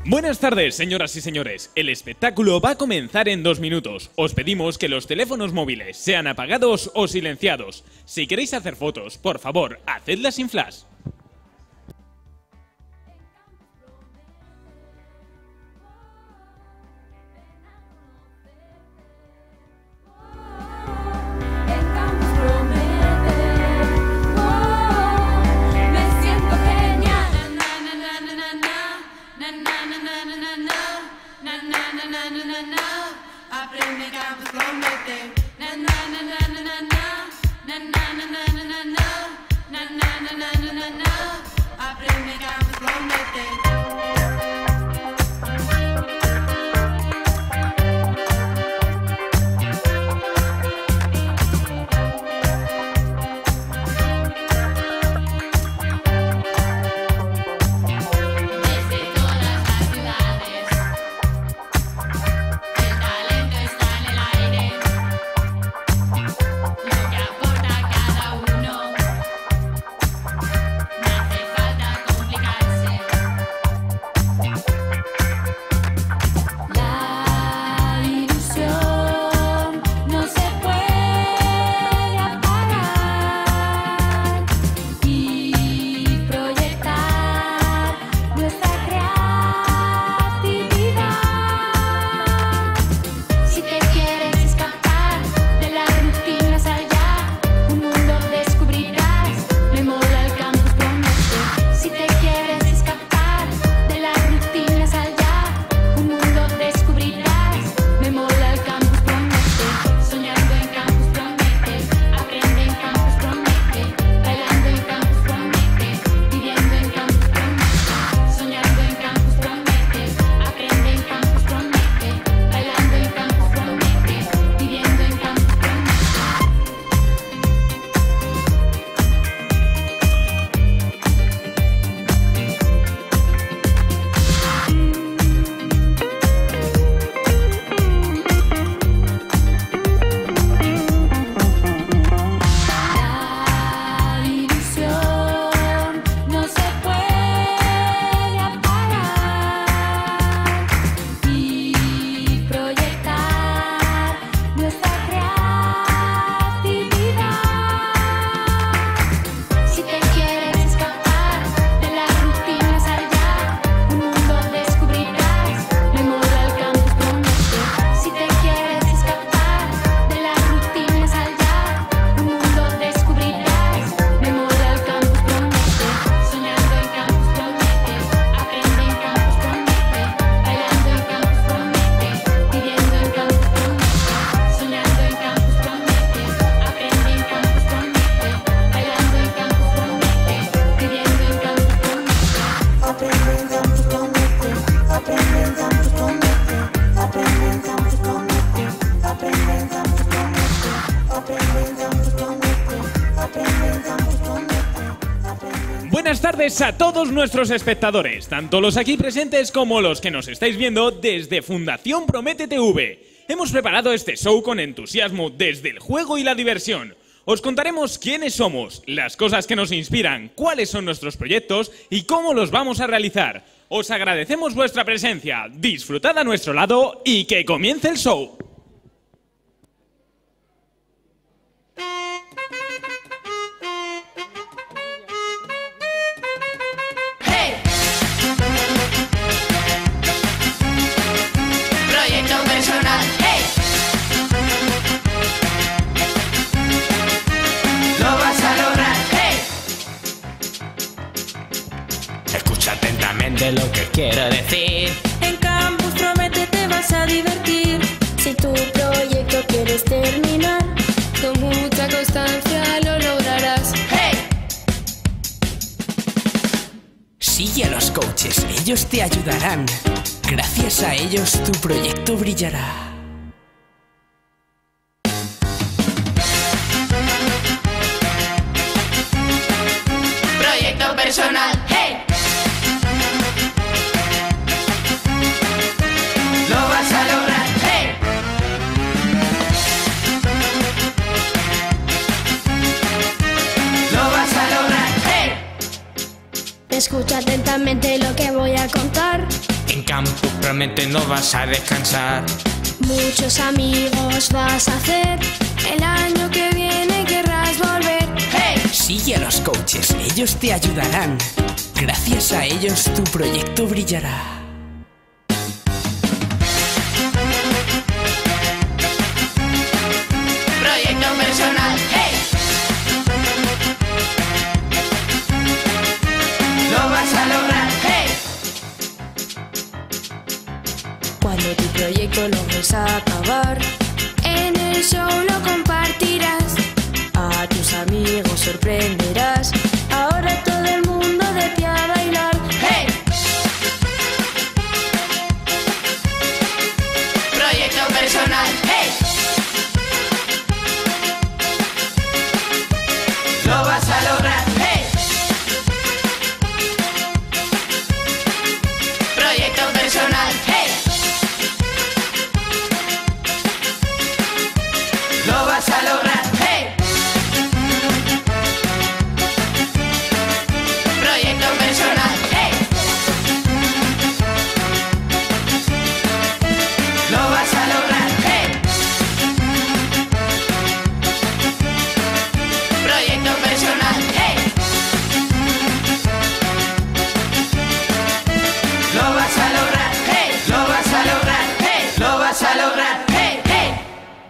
Buenas tardes, señoras y señores. El espectáculo va a comenzar en 2 minutos. Os pedimos que los teléfonos móviles sean apagados o silenciados. Si queréis hacer fotos, por favor, hacedlas sin flash. Aprende Campus Promete. Na na na na na na na na na na na na na na na na na. Aprende Campus Promete. Buenas tardes a todos nuestros espectadores, tanto los aquí presentes como los que nos estáis viendo desde Fundación Promete TV. Hemos preparado este show con entusiasmo desde el juego y la diversión. Os contaremos quiénes somos, las cosas que nos inspiran, cuáles son nuestros proyectos y cómo los vamos a realizar. Os agradecemos vuestra presencia, disfrutad a nuestro lado y que comience el show. Atentamente lo que quiero decir. En Campus Promete te vas a divertir. Si tu proyecto quieres terminar, con mucha constancia lo lograrás. ¡Hey! Sigue a los coaches, ellos te ayudarán. Gracias a ellos tu proyecto brillará. Proyecto personal. ¡Hey! Escucha atentamente lo que voy a contar. En Campus Promete no vas a descansar. Muchos amigos vas a hacer. El año que viene querrás volver. ¡Hey! Sigue a los coaches, ellos te ayudarán. Gracias a ellos tu proyecto brillará. Proyecto personal, hey. Lo vas a lograr, hey. Cuando tu proyecto logres acabar, en el show lo compartirás. A tus amigos sorprenderás. Ahora todo el mundo de pie a bailar. Hey. Proyecto personal, hey. Lo vas a lograr, hey. Proyecto personal, hey. Lo vas a lograr, hey. Proyecto personal, hey. Lo vas a lograr, hey. Proyecto personal, hey. Lo vas a lograr, hey. Lo vas a lograr, hey. Lo vas a lograr, hey, hey.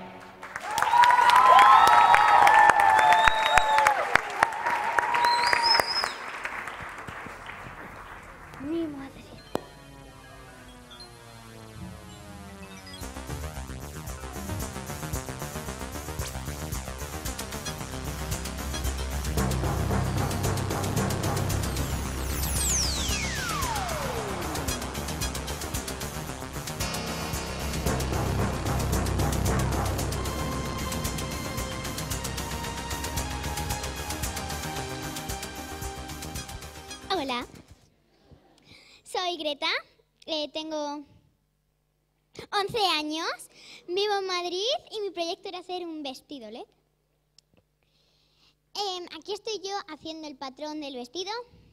Mi madre. Hola, soy Greta, tengo 11 años, vivo en Madrid y mi proyecto era hacer un vestido LED. Aquí estoy yo haciendo el patrón del vestido,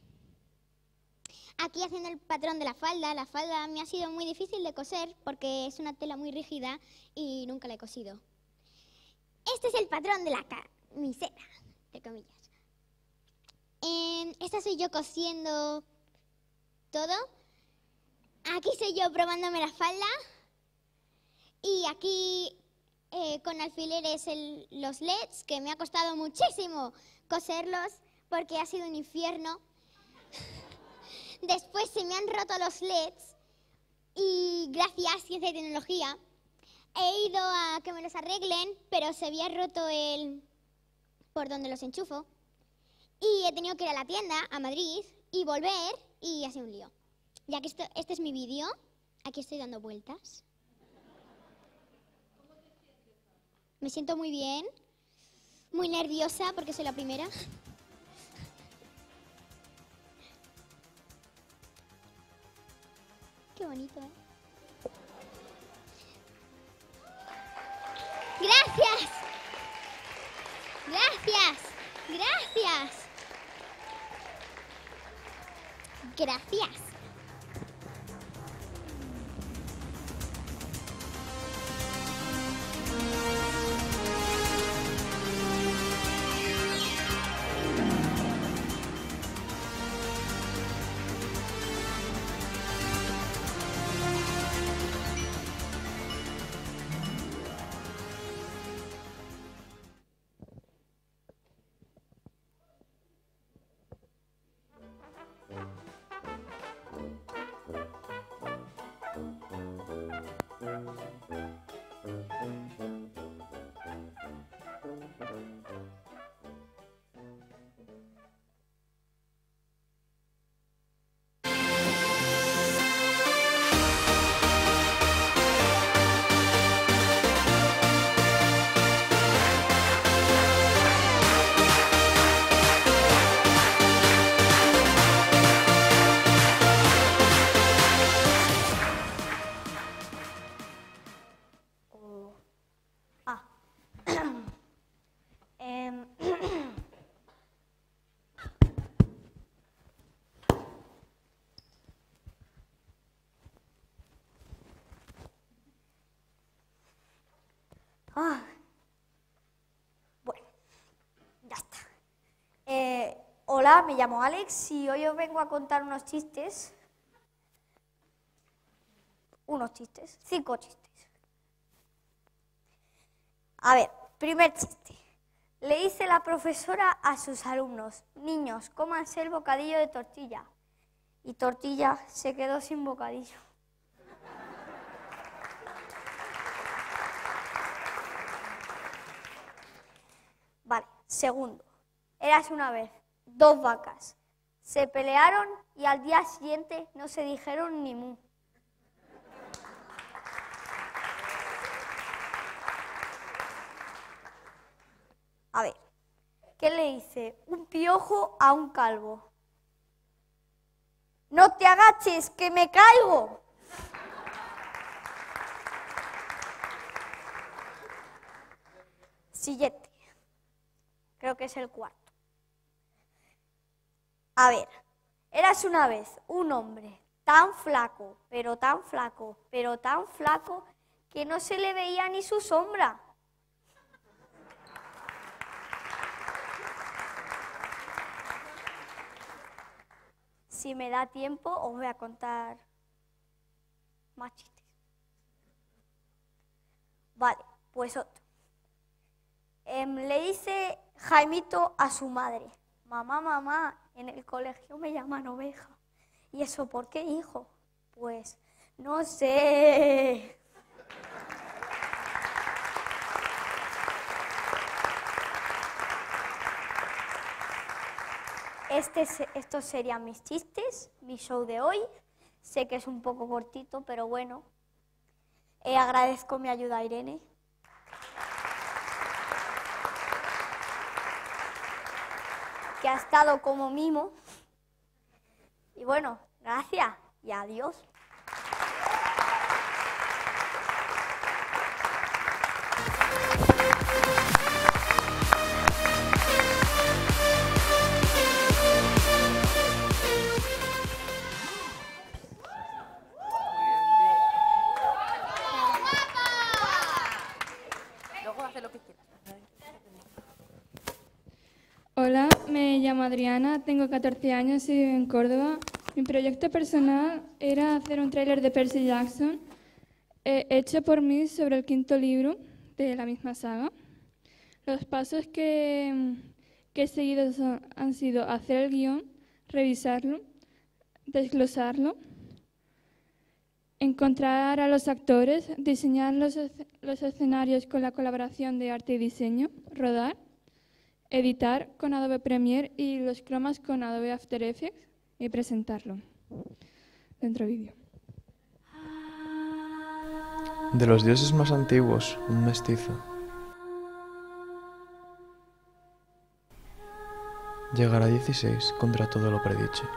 aquí haciendo el patrón de la falda. La falda me ha sido muy difícil de coser porque es una tela muy rígida y nunca la he cosido. Este es el patrón de la camiseta, entre comillas. Esta soy yo cosiendo todo. Aquí soy yo probándome la falda. Y aquí con alfileres los LEDs, que me ha costado muchísimo coserlos porque ha sido un infierno. Después se me han roto los LEDs y gracias a ciencia y tecnología he ido a que me los arreglen, pero se había roto por donde los enchufo. Y he tenido que ir a la tienda, a Madrid, y volver, y ha sido un lío. Ya que este es mi vídeo, aquí estoy dando vueltas. Me siento muy bien, muy nerviosa porque soy la primera. Qué bonito, ¿eh? ¡Gracias! ¡Gracias! ¡Gracias! Gracias. Ah. Bueno, ya está. Hola, me llamo Alex y hoy os vengo a contar unos chistes. 5 chistes. A ver, primer chiste. Le dice la profesora a sus alumnos: niños, cómanse el bocadillo de tortilla. Y Tortilla se quedó sin bocadillo. Vale, segundo. Érase una vez 2 vacas. Se pelearon y al día siguiente no se dijeron ni mu. A ver, ¿qué le dice un piojo a un calvo? ¡No te agaches, que me caigo! Siguiente. Creo que es el cuarto. A ver, érase una vez un hombre tan flaco, pero tan flaco, pero tan flaco, que no se le veía ni su sombra. Si me da tiempo, os voy a contar más chistes. Vale, pues otro. Le dice Jaimito a su madre: mamá, mamá, en el colegio me llaman oveja. ¿Y eso por qué, hijo? Pues, no sé. Estos serían mis chistes, mi show de hoy. Sé que es un poco cortito, pero bueno. Agradezco mi ayuda a Irene. Que ha estado como mimo. Y bueno, gracias y adiós. Hola, me llamo Adriana, tengo 14 años y vivo en Córdoba. Mi proyecto personal era hacer un tráiler de Percy Jackson hecho por mí sobre el 5º libro de la misma saga. Los pasos que he seguido han sido hacer el guión, revisarlo, desglosarlo, encontrar a los actores, diseñar los escenarios con la colaboración de arte y diseño, rodar, editar con Adobe Premiere y los cromas con Adobe After Effects y presentarlo dentro vídeo. De los dioses más antiguos, un mestizo. Llegará a 16 contra todo lo predicho.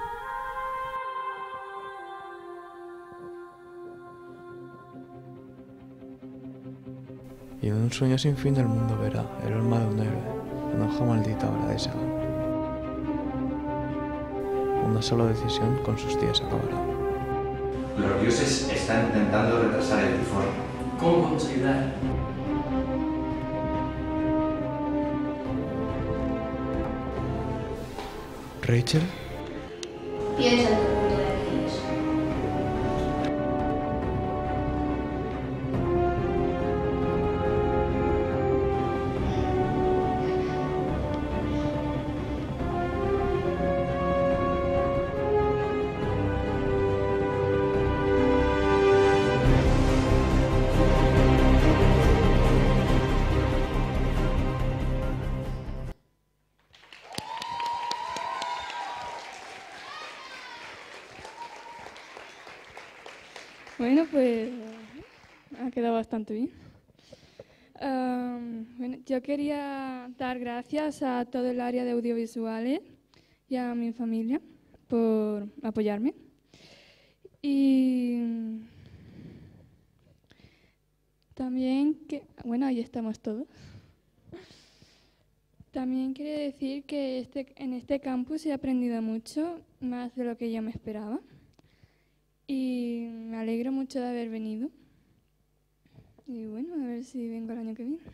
Y en un sueño sin fin el mundo verá el alma de un héroe. Una hoja maldita habrá de sagar. Una sola decisión con sus días acabará. Los dioses están intentando retrasar el tifón. ¿Cómo vamos a ayudar? ¿Rachel? Piensa en tu mundo de Aquiles. Bueno, pues ha quedado bastante bien. Bueno, yo quería dar gracias a todo el área de audiovisuales y a mi familia por apoyarme. Y también bueno, ahí estamos todos. También quiero decir que en este campus he aprendido mucho, más de lo que yo me esperaba. Y me alegro mucho de haber venido. Y bueno, a ver si vengo el año que viene.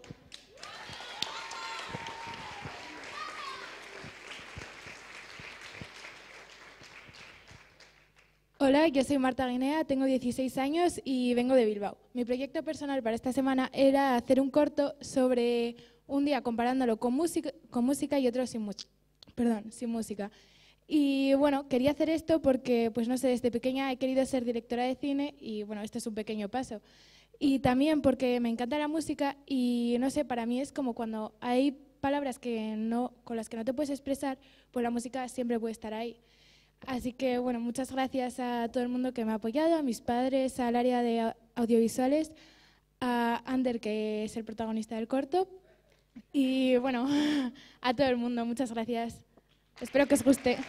Hola, yo soy Marta Guinea, tengo 16 años y vengo de Bilbao. Mi proyecto personal para esta semana era hacer un corto sobre un día comparándolo con música y otro sin música. Y bueno, quería hacer esto porque, pues no sé, desde pequeña he querido ser directora de cine y bueno, este es un pequeño paso. Y también porque me encanta la música y no sé, para mí es como cuando hay palabras con las que no te puedes expresar, pues la música siempre puede estar ahí. Así que, bueno, muchas gracias a todo el mundo que me ha apoyado, a mis padres, al área de audiovisuales, a Ander, que es el protagonista del corto, y, bueno, a todo el mundo, muchas gracias. Espero que os guste.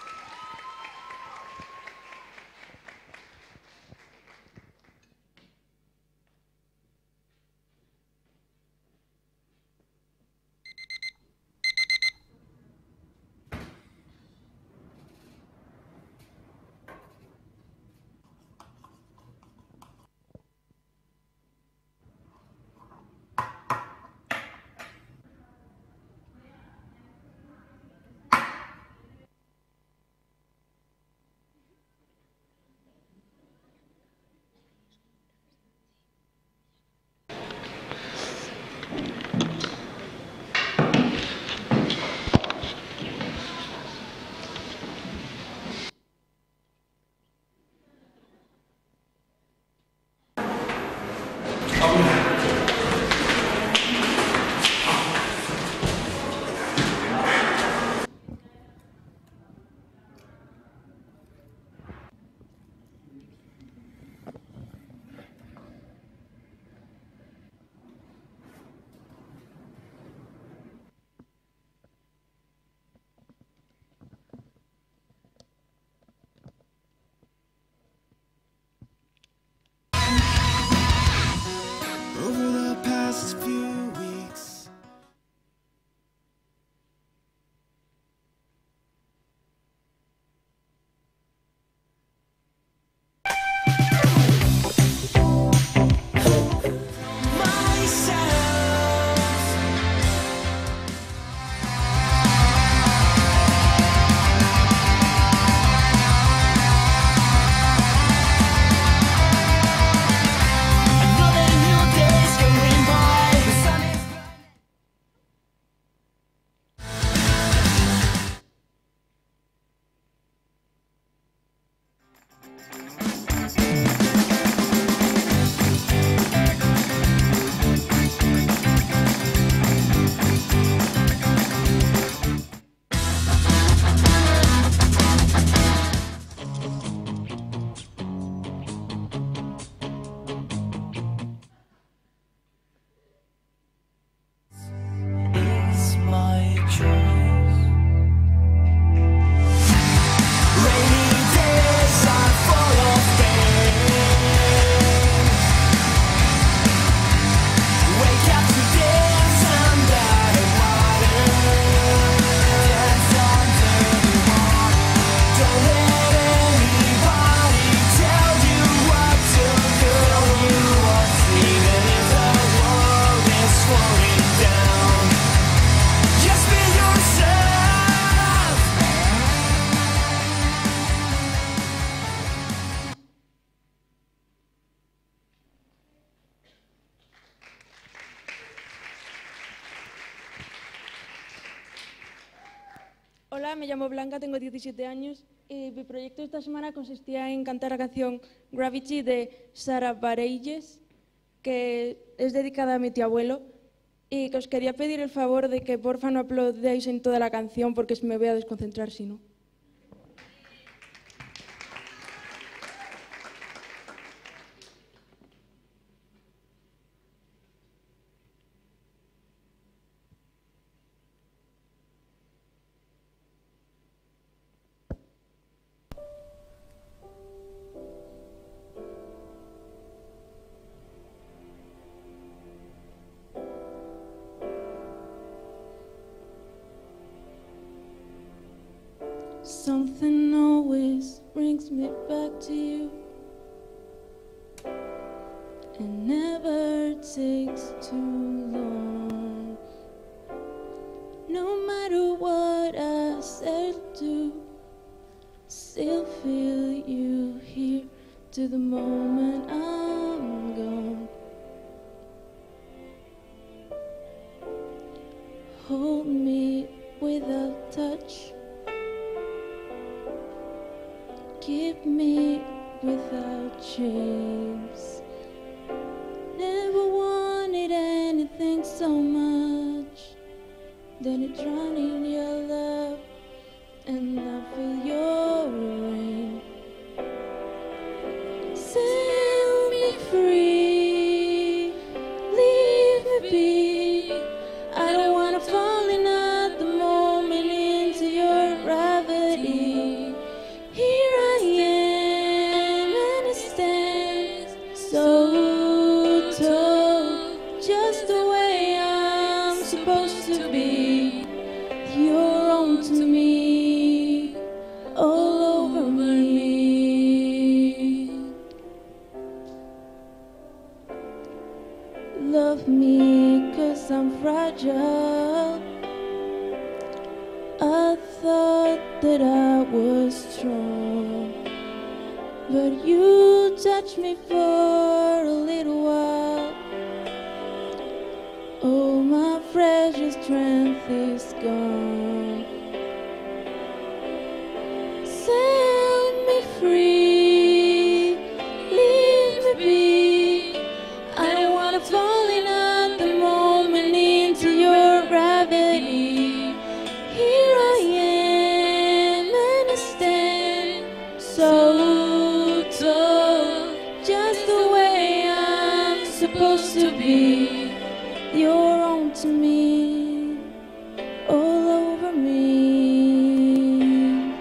Hola, me llamo Blanca, tengo 17 años y mi proyecto esta semana consistía en cantar la canción Gravity de Sara Bareilles, que es dedicada a mi tío abuelo, y que os quería pedir el favor de que porfa no aplaudéis en toda la canción porque me voy a desconcentrar si no. Something always brings me back to you, It never takes too long. No matter what I said to, still feel you here to the moment I'm gone. Hold me without touch, keep me without chains. Never wanted anything so much than to drown in your love and not feel your rain. Set me free, leave me be. I don't wanna fall in at the moment into your gravity. Here I am and I stand so tall, just the way I'm supposed to be. You're on to me, all over me. Love me 'cause I'm fragile. I thought that I was strong, but you touched me for a little while. Oh, my fragile strength is gone. Set me free, leave me be. I don't wanna fall in at the moment into your gravity. Here I am and I stand so tall, just the way I'm supposed to be. You're on to me, all over me.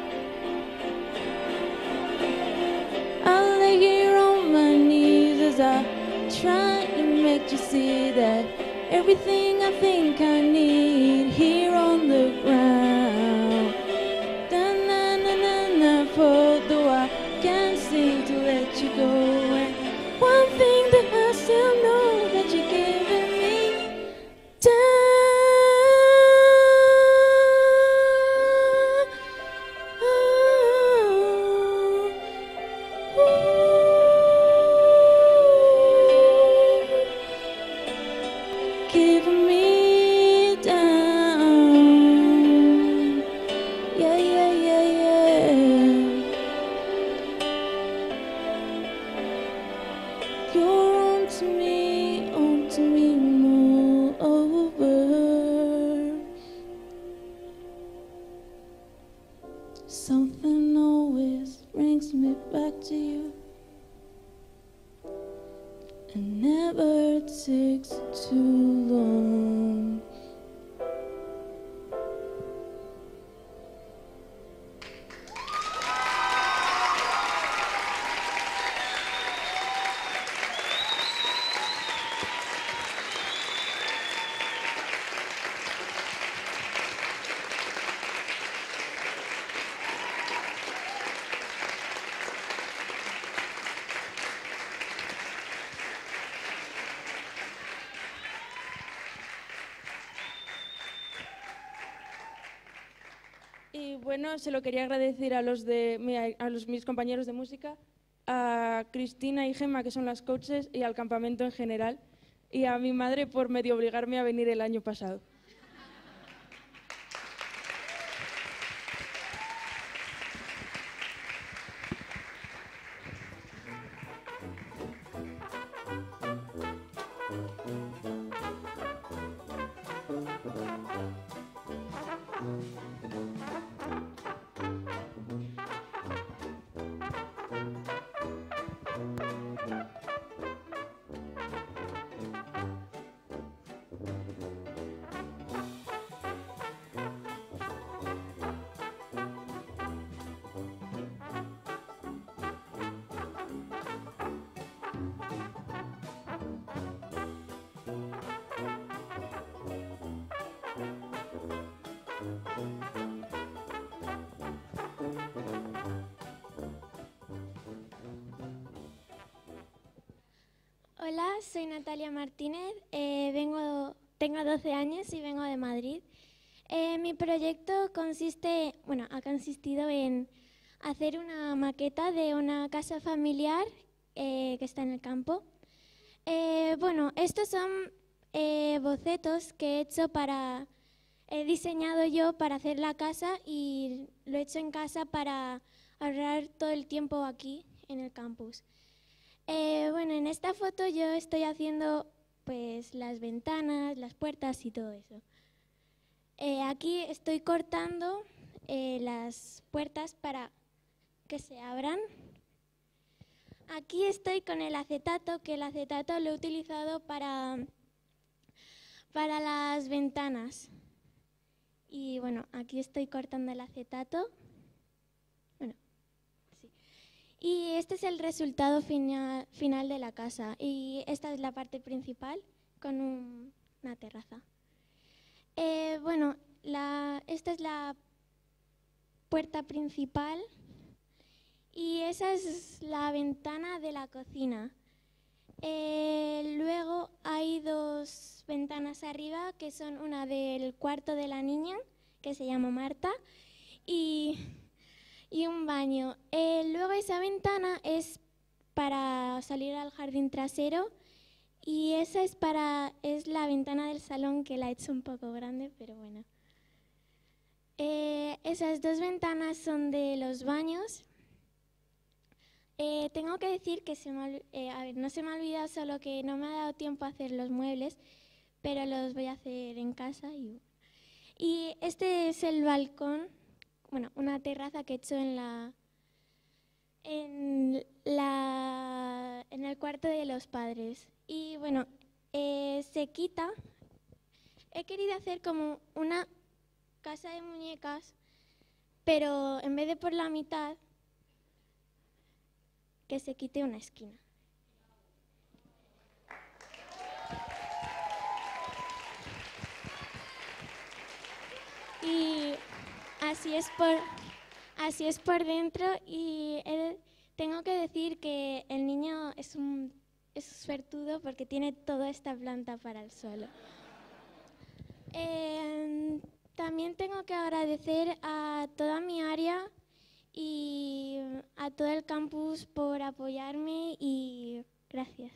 I lay here on my knees as I try to make you see that everything I think I need here on the ground. Da-na-na-na-na, for though I can't seem to let you go. And one thing that I still know that you're giving me giving me down. Yeah, yeah, yeah, yeah. You're on to me moreover. Something always brings me back to you. It never takes too long. Y bueno, se lo quería agradecer a mis compañeros de música, a Cristina y Gemma, que son las coaches, y al campamento en general, y a mi madre por medio obligarme a venir el año pasado. Hola, soy Natalia Martínez, tengo 12 años y vengo de Madrid. Mi proyecto ha consistido en hacer una maqueta de una casa familiar que está en el campo. Estos son bocetos que he diseñado yo para hacer la casa y lo he hecho en casa para ahorrar todo el tiempo aquí en el campus. En esta foto yo estoy haciendo pues las ventanas, las puertas y todo eso. Aquí estoy cortando las puertas para que se abran. Aquí estoy con el acetato, que el acetato lo he utilizado para las ventanas. Y bueno, aquí estoy cortando el acetato. Y este es el resultado final de la casa. Y esta es la parte principal con una terraza. Esta es la puerta principal y esa es la ventana de la cocina. Luego hay dos ventanas arriba, que son una del cuarto de la niña, que se llama Marta, y un baño. Luego esa ventana es para salir al jardín trasero y esa es la ventana del salón, que la he hecho un poco grande, pero bueno. Esas dos ventanas son de los baños. Tengo que decir que no se me ha olvidado, solo que no me ha dado tiempo a hacer los muebles, pero los voy a hacer en casa. Y este es el balcón, una terraza que he hecho en el cuarto de los padres. Y se quita. He querido hacer como una casa de muñecas, pero en vez de por la mitad, que se quite una esquina. Y así es por dentro, y tengo que decir que el niño es suertudo porque tiene toda esta planta para el suelo. También tengo que agradecer a toda mi área y a todo el campus por apoyarme, y gracias.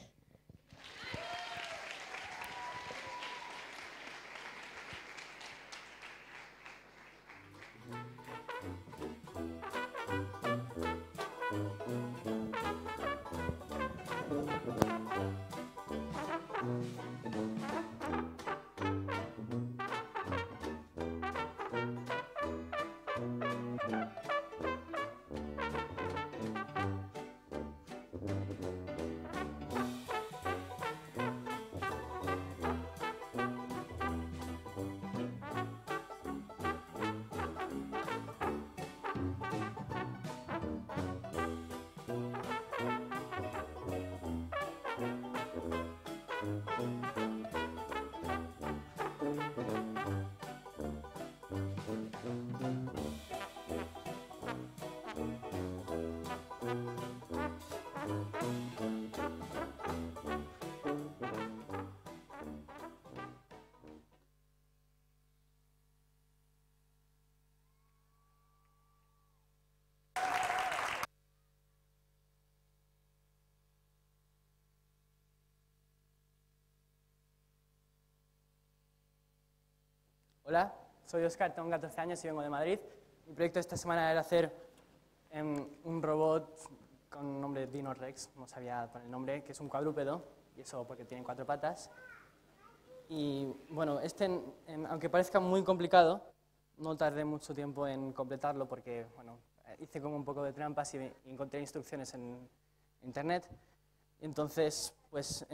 Hola, soy Óscar, tengo 14 años y vengo de Madrid. Mi proyecto esta semana era hacer un robot con nombre Dino Rex, no sabía poner el nombre, que es un cuadrúpedo, y eso porque tiene 4 patas. Y bueno, aunque parezca muy complicado, no tardé mucho tiempo en completarlo porque hice como un poco de trampas y encontré instrucciones en internet. Entonces, pues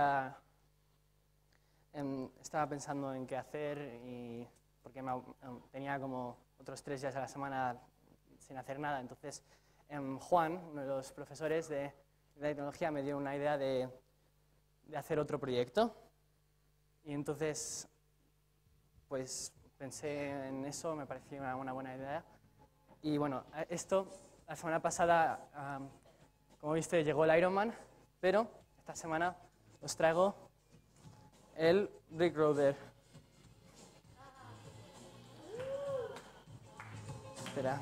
estaba pensando en qué hacer, y porque tenía como otros 3 días a la semana sin hacer nada. Entonces, Juan, uno de los profesores de tecnología, me dio una idea de hacer otro proyecto. Y entonces, pues pensé en eso, me pareció una buena idea. Y bueno, la semana pasada, como viste, llegó el Ironman, pero esta semana os traigo el Rickroader. Espera.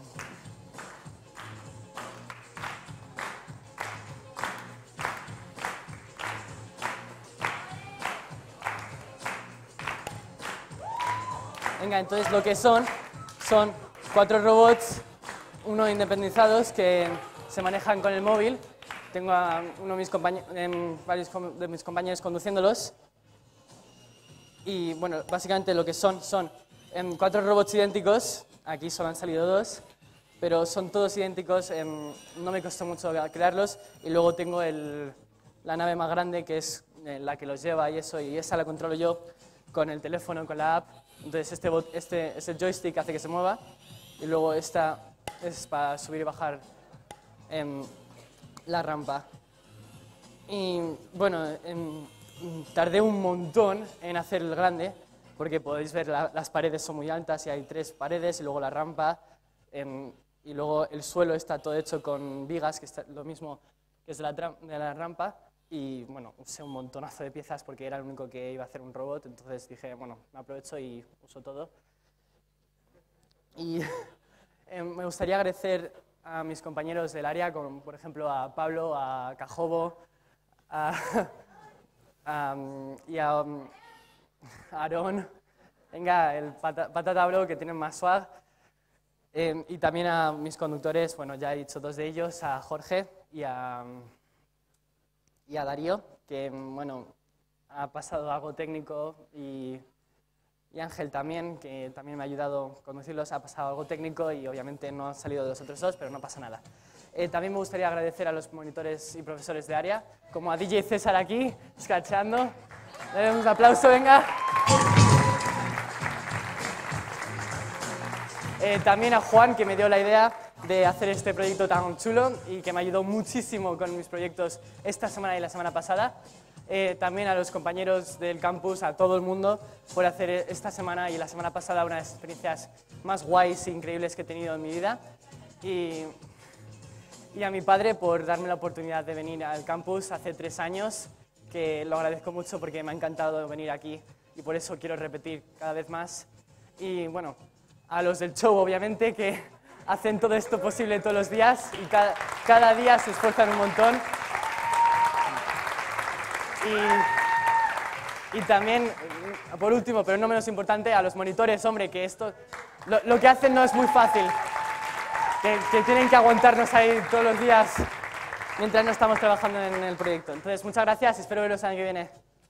Venga, entonces lo que son 4 robots, uno independizados que se manejan con el móvil. Tengo a uno de mis varios de mis compañeros conduciéndolos. Y bueno, básicamente lo que son 4 robots idénticos. Aquí solo han salido 2, pero son todos idénticos. No me costó mucho crearlos. Y luego tengo la nave más grande, que es la que los lleva y eso, y esa la controlo yo con el teléfono, con la app. Entonces este es el joystick que hace que se mueva, y luego esta es para subir y bajar la rampa. Y bueno, tardé un montón en hacer el grande, porque podéis ver las paredes son muy altas y hay 3 paredes, y luego la rampa, y luego el suelo está todo hecho con vigas, que es lo mismo que es de la rampa. Y bueno, usé un montonazo de piezas porque era el único que iba a hacer un robot, entonces dije, bueno, me aprovecho y uso todo. Y me gustaría agradecer a mis compañeros del área, como por ejemplo a Pablo, a Cajobo, y a Aarón, venga, el Patata Bro, que tienen más swag, y también a mis conductores, bueno, ya he dicho 2 de ellos, a Jorge y a Darío, que bueno, ha pasado algo técnico, y Ángel también, que también me ha ayudado a conducirlos, ha pasado algo técnico y obviamente no han salido de los otros 2, pero no pasa nada. También me gustaría agradecer a los monitores y profesores de área, como a DJ César aquí, escrachando. Dale un aplauso, venga. También a Juan, que me dio la idea de hacer este proyecto tan chulo y que me ayudó muchísimo con mis proyectos esta semana y la semana pasada. También a los compañeros del campus, a todo el mundo, por hacer esta semana y la semana pasada una de las experiencias más guays e increíbles que he tenido en mi vida. Y a mi padre por darme la oportunidad de venir al campus hace 3 años, que lo agradezco mucho porque me ha encantado venir aquí y por eso quiero repetir cada vez más. Y bueno, a los del show, obviamente, que hacen todo esto posible todos los días y cada día se esfuerzan un montón. Y también, por último, pero no menos importante, a los monitores, hombre, que esto, lo que hacen no es muy fácil, que tienen que aguantarnos ahí todos los días mientras no estamos trabajando en el proyecto. Entonces, muchas gracias, espero veros el año que viene.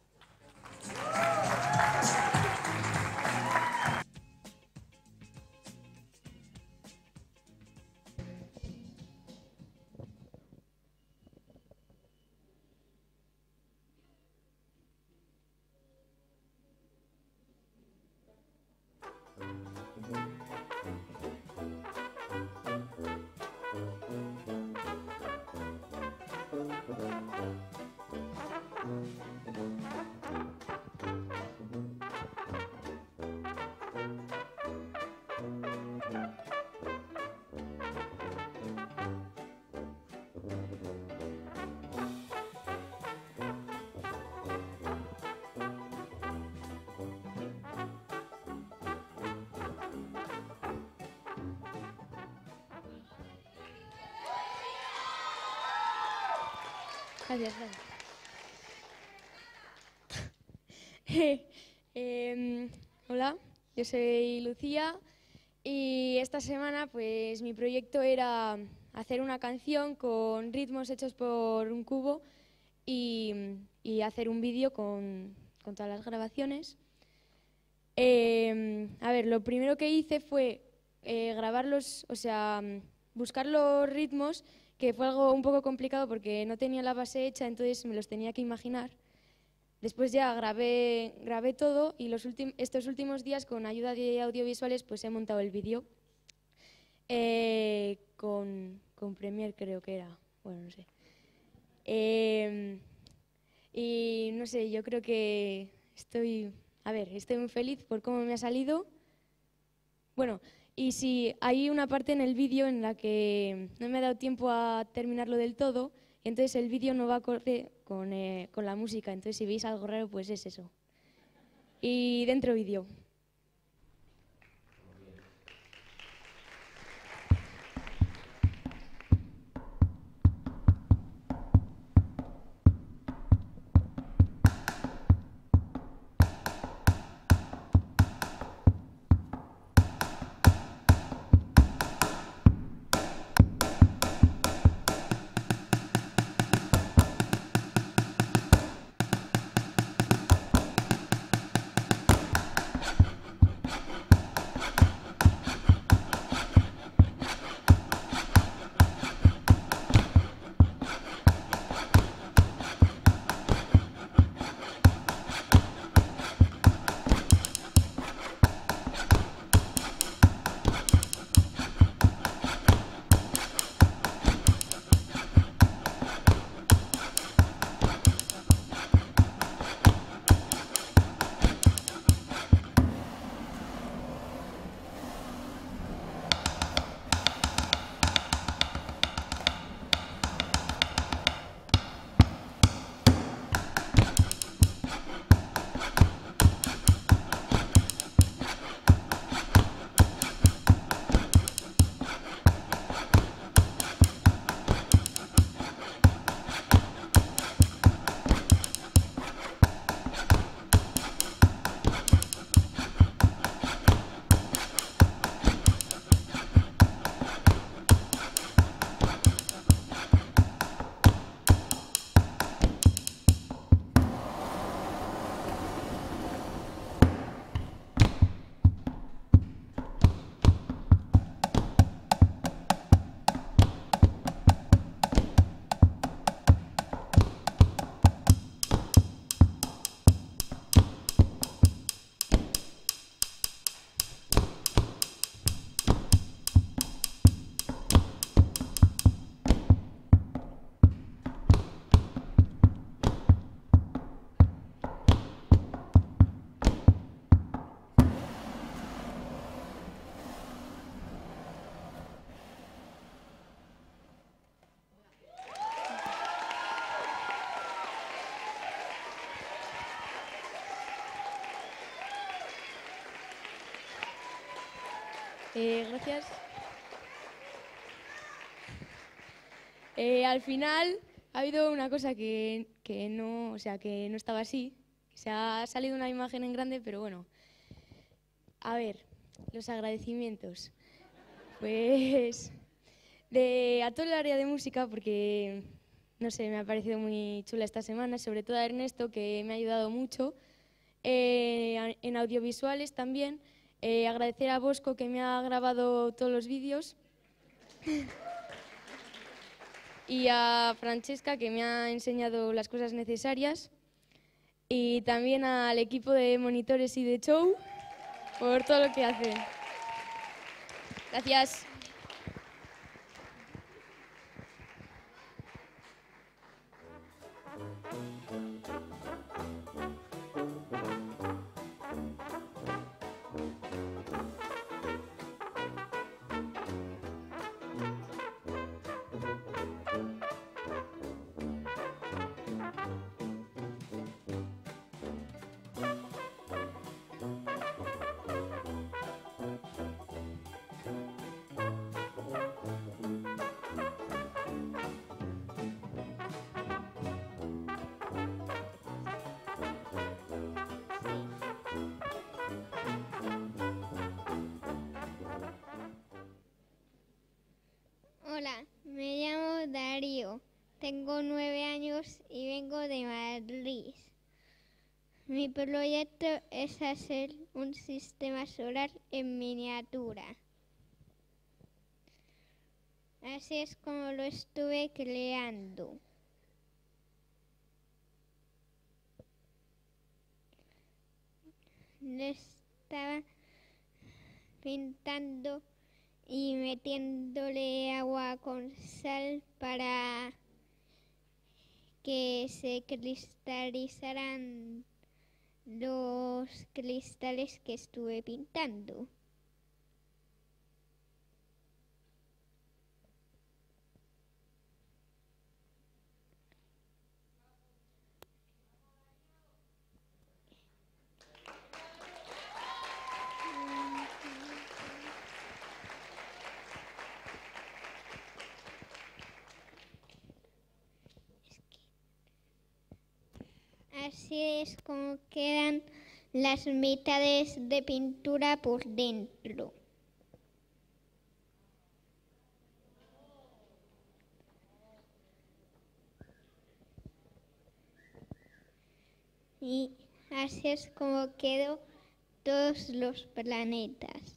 Gracias. Hola, yo soy Lucía y esta semana pues mi proyecto era hacer una canción con ritmos hechos por un cubo y hacer un vídeo con todas las grabaciones. A ver, lo primero que hice fue grabarlos, o sea, buscar los ritmos, que fue algo un poco complicado porque no tenía la base hecha, entonces me los tenía que imaginar. Después ya grabé todo y estos últimos días con ayuda de audiovisuales pues he montado el vídeo con Premiere, creo que era, bueno, no sé. Y no sé, yo creo que estoy muy feliz por cómo me ha salido. Bueno, y si hay una parte en el vídeo en la que no me ha dado tiempo a terminarlo del todo y entonces el vídeo no va acorde con la música, entonces si veis algo raro pues es eso. Y dentro vídeo. Gracias. Al final ha habido una cosa que no, o sea, que no estaba así. Se ha salido una imagen en grande, pero bueno. A ver, los agradecimientos. Pues a todo el área de música, porque no sé, me ha parecido muy chula esta semana, sobre todo a Ernesto, que me ha ayudado mucho. En audiovisuales también. Agradecer a Bosco, que me ha grabado todos los vídeos. Y a Francesca, que me ha enseñado las cosas necesarias. Y también al equipo de monitores y de show por todo lo que hacen. Gracias. Hola, me llamo Darío, tengo 9 años y vengo de Madrid. Mi proyecto es hacer un sistema solar en miniatura. Así es como lo estuve creando. Le estaba pintando y metiéndole agua con sal para que se cristalizaran los cristales que estuve pintando. así es como quedan las mitades de pintura por dentro. Y así es como quedó todos los planetas.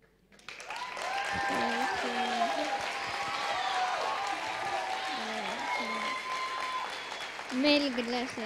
Mil gracias.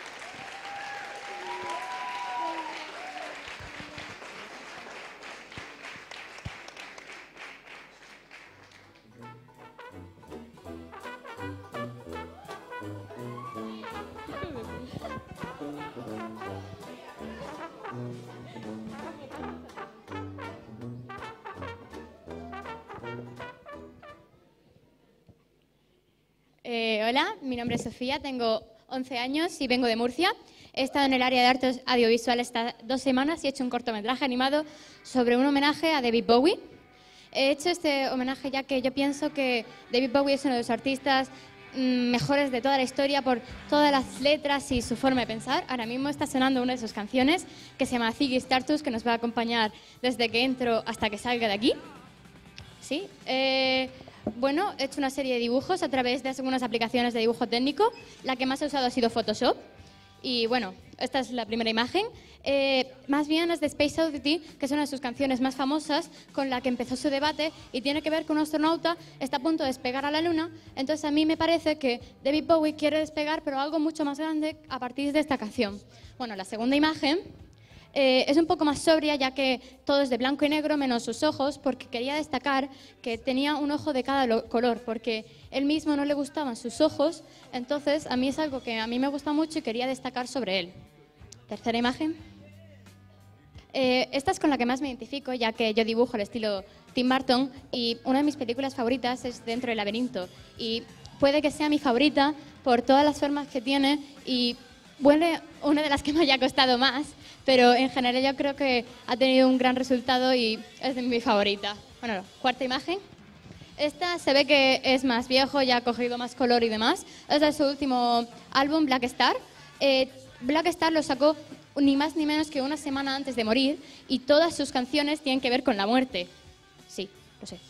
Hola, mi nombre es Sofía, tengo 11 años y vengo de Murcia. He estado en el área de artes audiovisuales estas 2 semanas y he hecho un cortometraje animado sobre un homenaje a David Bowie. He hecho este homenaje ya que yo pienso que David Bowie es uno de los artistas mejores de toda la historia por todas las letras y su forma de pensar. Ahora mismo está sonando una de sus canciones que se llama Ziggy Stardust, que nos va a acompañar desde que entro hasta que salga de aquí. Sí. Bueno, he hecho una serie de dibujos a través de algunas aplicaciones de dibujo técnico. La que más he usado ha sido Photoshop. Y bueno, esta es la primera imagen. Más bien es de Space Oddity, que es una de sus canciones más famosas, con la que empezó su debate y tiene que ver con un astronauta está a punto de despegar a la Luna. Entonces a mí me parece que David Bowie quiere despegar, pero algo mucho más grande a partir de esta canción. Bueno, la segunda imagen es un poco más sobria, ya que todo es de blanco y negro menos sus ojos, porque quería destacar que tenía un ojo de cada color, porque él mismo no le gustaban sus ojos. Entonces a mí es algo que a mí me gusta mucho y quería destacar sobre él. Tercera imagen. Esta es con la que más me identifico, ya que yo dibujo el estilo Tim Burton y una de mis películas favoritas es Dentro del laberinto. Y puede que sea mi favorita por todas las formas que tiene y bueno, una de las que me haya costado más, pero en general yo creo que ha tenido un gran resultado y es de mi favorita. Bueno, cuarta imagen. Esta se ve que es más viejo, ya ha cogido más color y demás. Es de su último álbum, Black Star. Black Star lo sacó ni más ni menos que una semana antes de morir y todas sus canciones tienen que ver con la muerte. Sí, lo sé.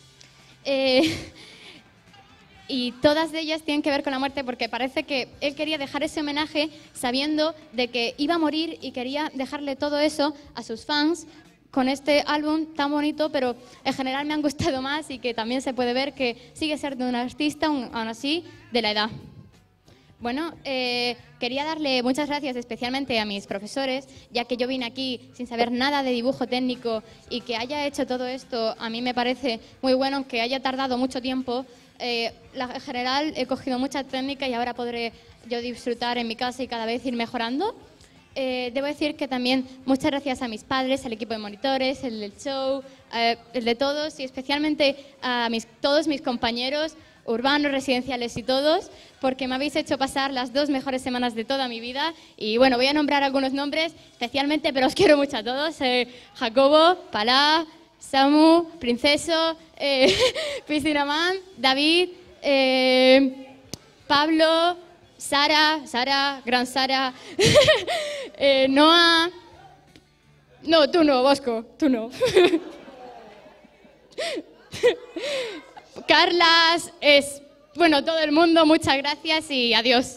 Y todas de ellas tienen que ver con la muerte porque parece que él quería dejar ese homenaje sabiendo de que iba a morir y quería dejarle todo eso a sus fans con este álbum tan bonito, pero en general me han gustado más y que también se puede ver que sigue siendo un artista, aún así, de la edad. Bueno, quería darle muchas gracias especialmente a mis profesores, ya que yo vine aquí sin saber nada de dibujo técnico y que haya hecho todo esto a mí me parece muy bueno, aunque haya tardado mucho tiempo. En general he cogido mucha técnica y ahora podré yo disfrutar en mi casa y cada vez ir mejorando. Debo decir que también muchas gracias a mis padres, al equipo de monitores, el del show, el de todos y especialmente a todos mis compañeros urbanos, residenciales y todos, porque me habéis hecho pasar las 2 mejores semanas de toda mi vida. Y bueno, voy a nombrar algunos nombres especialmente, pero os quiero mucho a todos. Jacobo, Palá, Samu, Princeso, Piscinaman, David, Pablo, Sara, Gran Sara, Noah. No, tú no, Bosco, tú no. Carlas, bueno, todo el mundo, muchas gracias y adiós.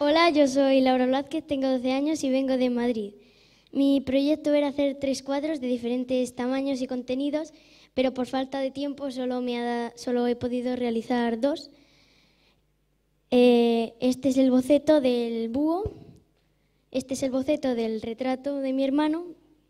Hola, yo soy Laura Blázquez, tengo 12 años y vengo de Madrid. Mi proyecto era hacer 3 cuadros de diferentes tamaños y contenidos, pero por falta de tiempo solo he podido realizar 2. Este es el boceto del búho, este es el boceto del retrato de mi hermano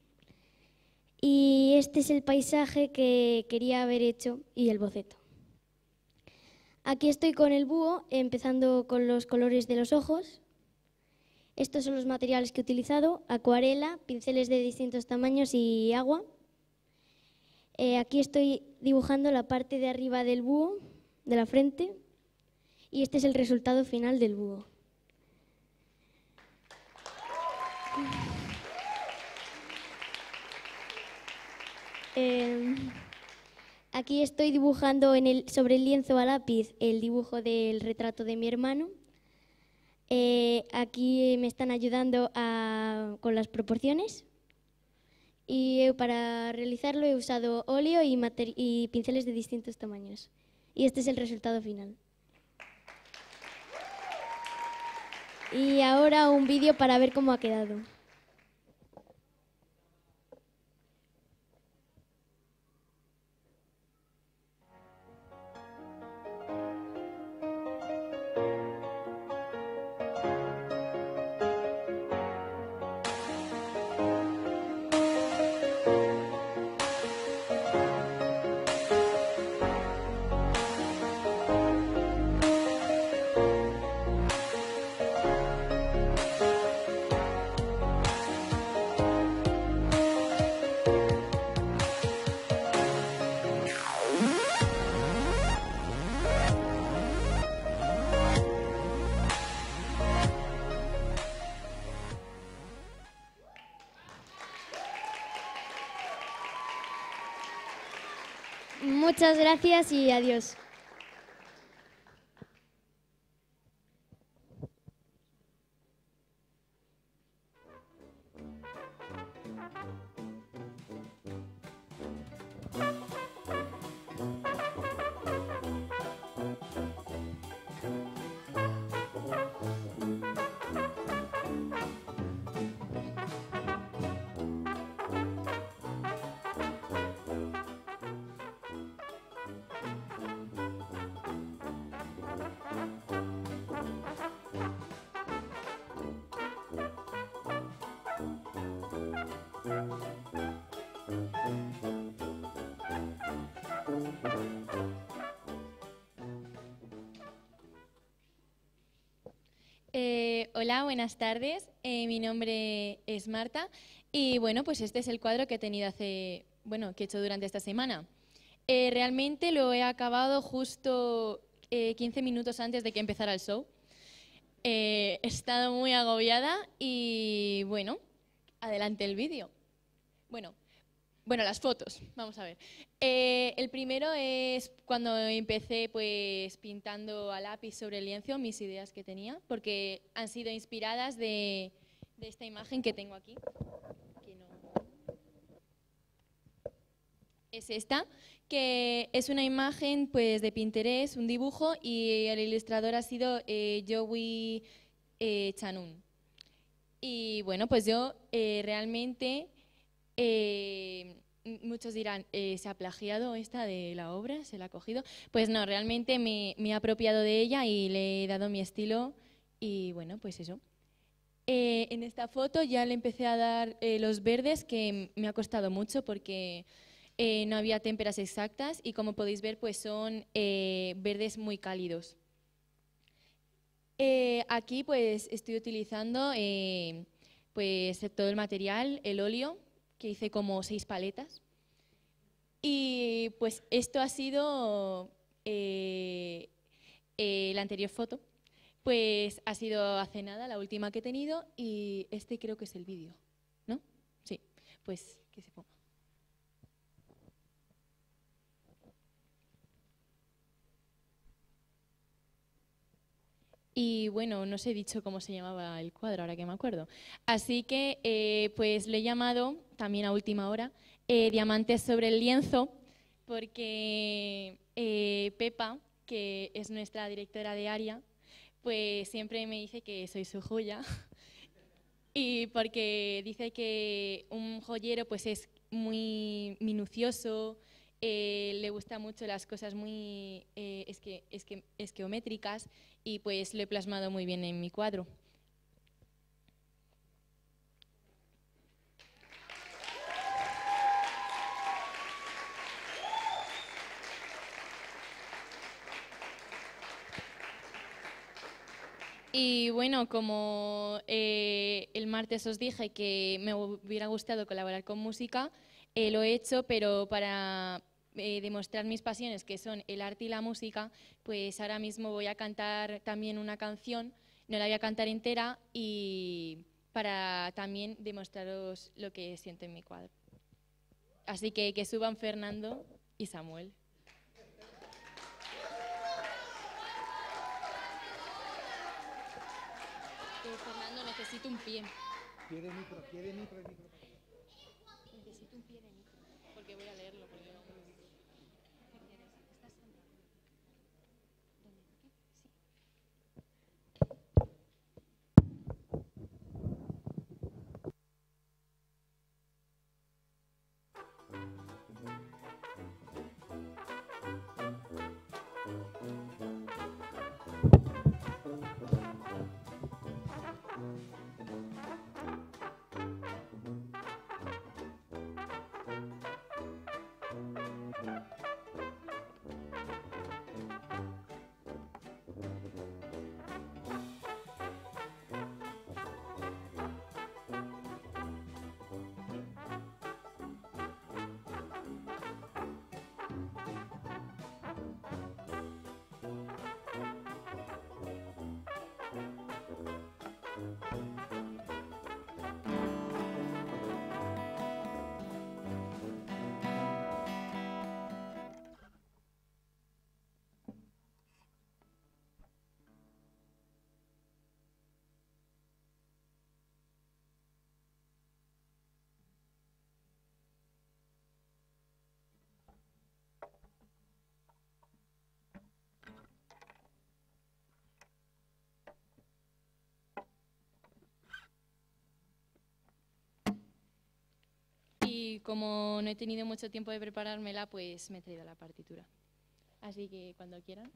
y este es el paisaje que quería haber hecho y el boceto. Aquí estoy con el búho, empezando con los colores de los ojos. Estos son los materiales que he utilizado: acuarela, pinceles de distintos tamaños y agua. Aquí estoy dibujando la parte de arriba del búho, de la frente, y este es el resultado final del búho. Aquí estoy dibujando sobre el lienzo a lápiz el dibujo del retrato de mi hermano. Aquí me están ayudando con las proporciones y para realizarlo he usado óleo y pinceles de distintos tamaños. Y este es el resultado final. Y ahora un vídeo para ver cómo ha quedado. Muchas gracias y adiós. Hola, buenas tardes. Mi nombre es Marta y bueno, pues este es el cuadro que he tenido que he hecho durante esta semana. Realmente lo he acabado justo 15 minutos antes de que empezara el show. He estado muy agobiada y bueno, adelante el vídeo. Bueno, las fotos, vamos a ver. El primero es cuando empecé pues pintando a lápiz sobre el lienzo mis ideas que tenía, porque han sido inspiradas de esta imagen que tengo aquí. Es esta, que es una imagen pues de Pinterest, un dibujo, y el ilustrador ha sido Joey Chanun. Y bueno, pues yo realmente... muchos dirán, ¿se ha plagiado esta de la obra? ¿Se la ha cogido? Pues no, realmente me he apropiado de ella y le he dado mi estilo y bueno, pues eso. En esta foto ya le empecé a dar los verdes, que me ha costado mucho porque no había témperas exactas y como podéis ver pues son verdes muy cálidos. Aquí pues estoy utilizando pues todo el material, el óleo, que hice como 6 paletas. Y pues esto ha sido la anterior foto, pues ha sido hace nada, la última que he tenido, y este creo que es el vídeo, ¿no? Sí, pues que se ponga. Y bueno, no os he dicho cómo se llamaba el cuadro, ahora que me acuerdo. Así que pues le he llamado, también a última hora, Diamantes sobre el lienzo, porque Pepa, que es nuestra directora de área, pues siempre me dice que soy su joya. Y porque dice que un joyero pues es muy minucioso, le gustan mucho las cosas muy esqueométricas y pues lo he plasmado muy bien en mi cuadro. Y bueno, como el martes os dije que me hubiera gustado colaborar con música, lo he hecho, pero para demostrar mis pasiones, que son el arte y la música, pues ahora mismo voy a cantar también una canción, no la voy a cantar entera, y para también demostraros lo que siento en mi cuadro. Así que suban Fernando y Samuel. Fernando, necesito un pie. Pie de micro, pie de micro, de micro. Necesito un pie de micro, porque voy a leerlo. Porque no... ¿Qué quieres? ¿Estás sentado? ¿Dónde? ¿Aquí? Sí. Y como no he tenido mucho tiempo de preparármela, pues me he traído la partitura. Así que cuando quieran.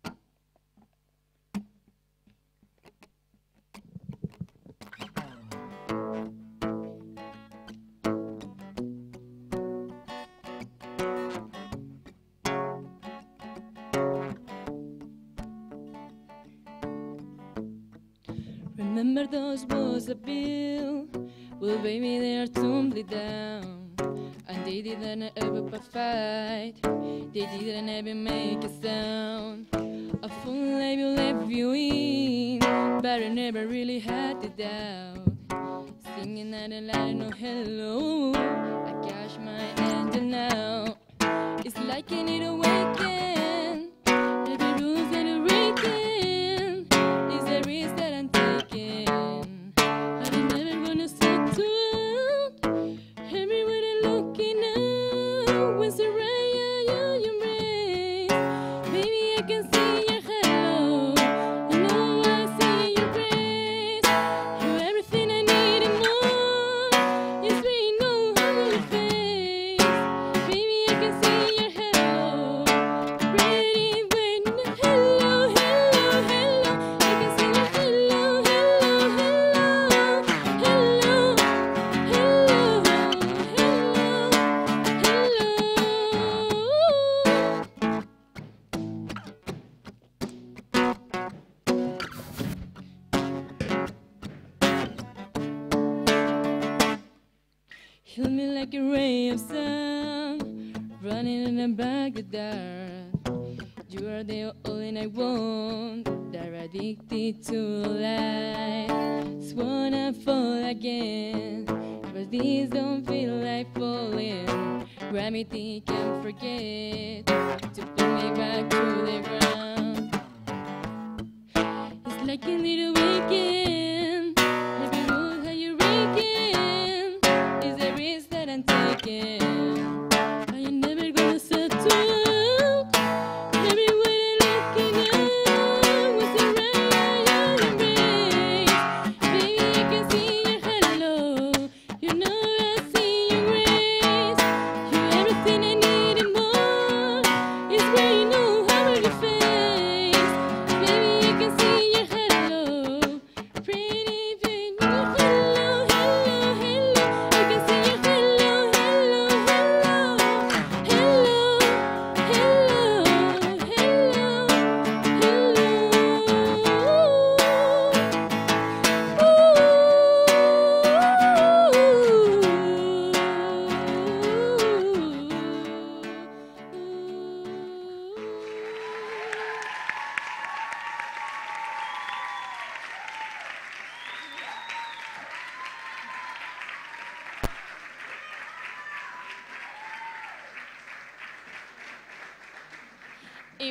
Remember those walls I built? Well, baby, they are tumbling down. And they didn't ever fight. They didn't ever make a sound. A full life you left you in, but I never really had it down. Singing out a line of hello, I catch my angel now. It's like I need a weekend. Every rules and a weekend is the risk that I'm taking. I'm never gonna settle. Everywhere I'm looking now, when Soraya you embrace, baby I can see your hello. I know I see your grace. You're everything I need and more. It's being no on your face. Baby I can see your hello. Ready when hello, hello, hello. I can see your hello, hello, hello, hello, hello, Heal me like a ray of sun, running in the back of the dark. You are the only I want, that are addicted to life. Just wanna fall again, but these don't feel like falling. Gravity can't forget to pull me back to the ground. It's like a little weekend. Every move how you reckon is the risk that I'm taking. I ain't never gonna settle. Everywhere I'm looking at, what's the right?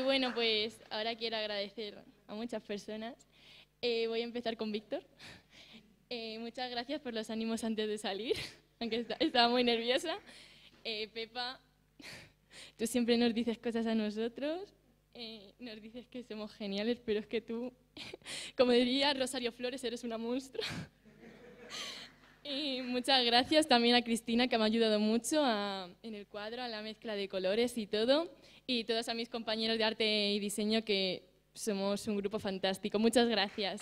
bueno, pues ahora quiero agradecer a muchas personas. Voy a empezar con Víctor. Muchas gracias por los ánimos antes de salir, aunque estaba muy nerviosa. Pepa, tú siempre nos dices cosas a nosotros, nos dices que somos geniales, pero es que tú, como diría Rosario Flores, eres una monstrua. Y muchas gracias también a Cristina, que me ha ayudado mucho en el cuadro, a la mezcla de colores y todo. Y todos a mis compañeros de arte y diseño, que somos un grupo fantástico. Muchas gracias.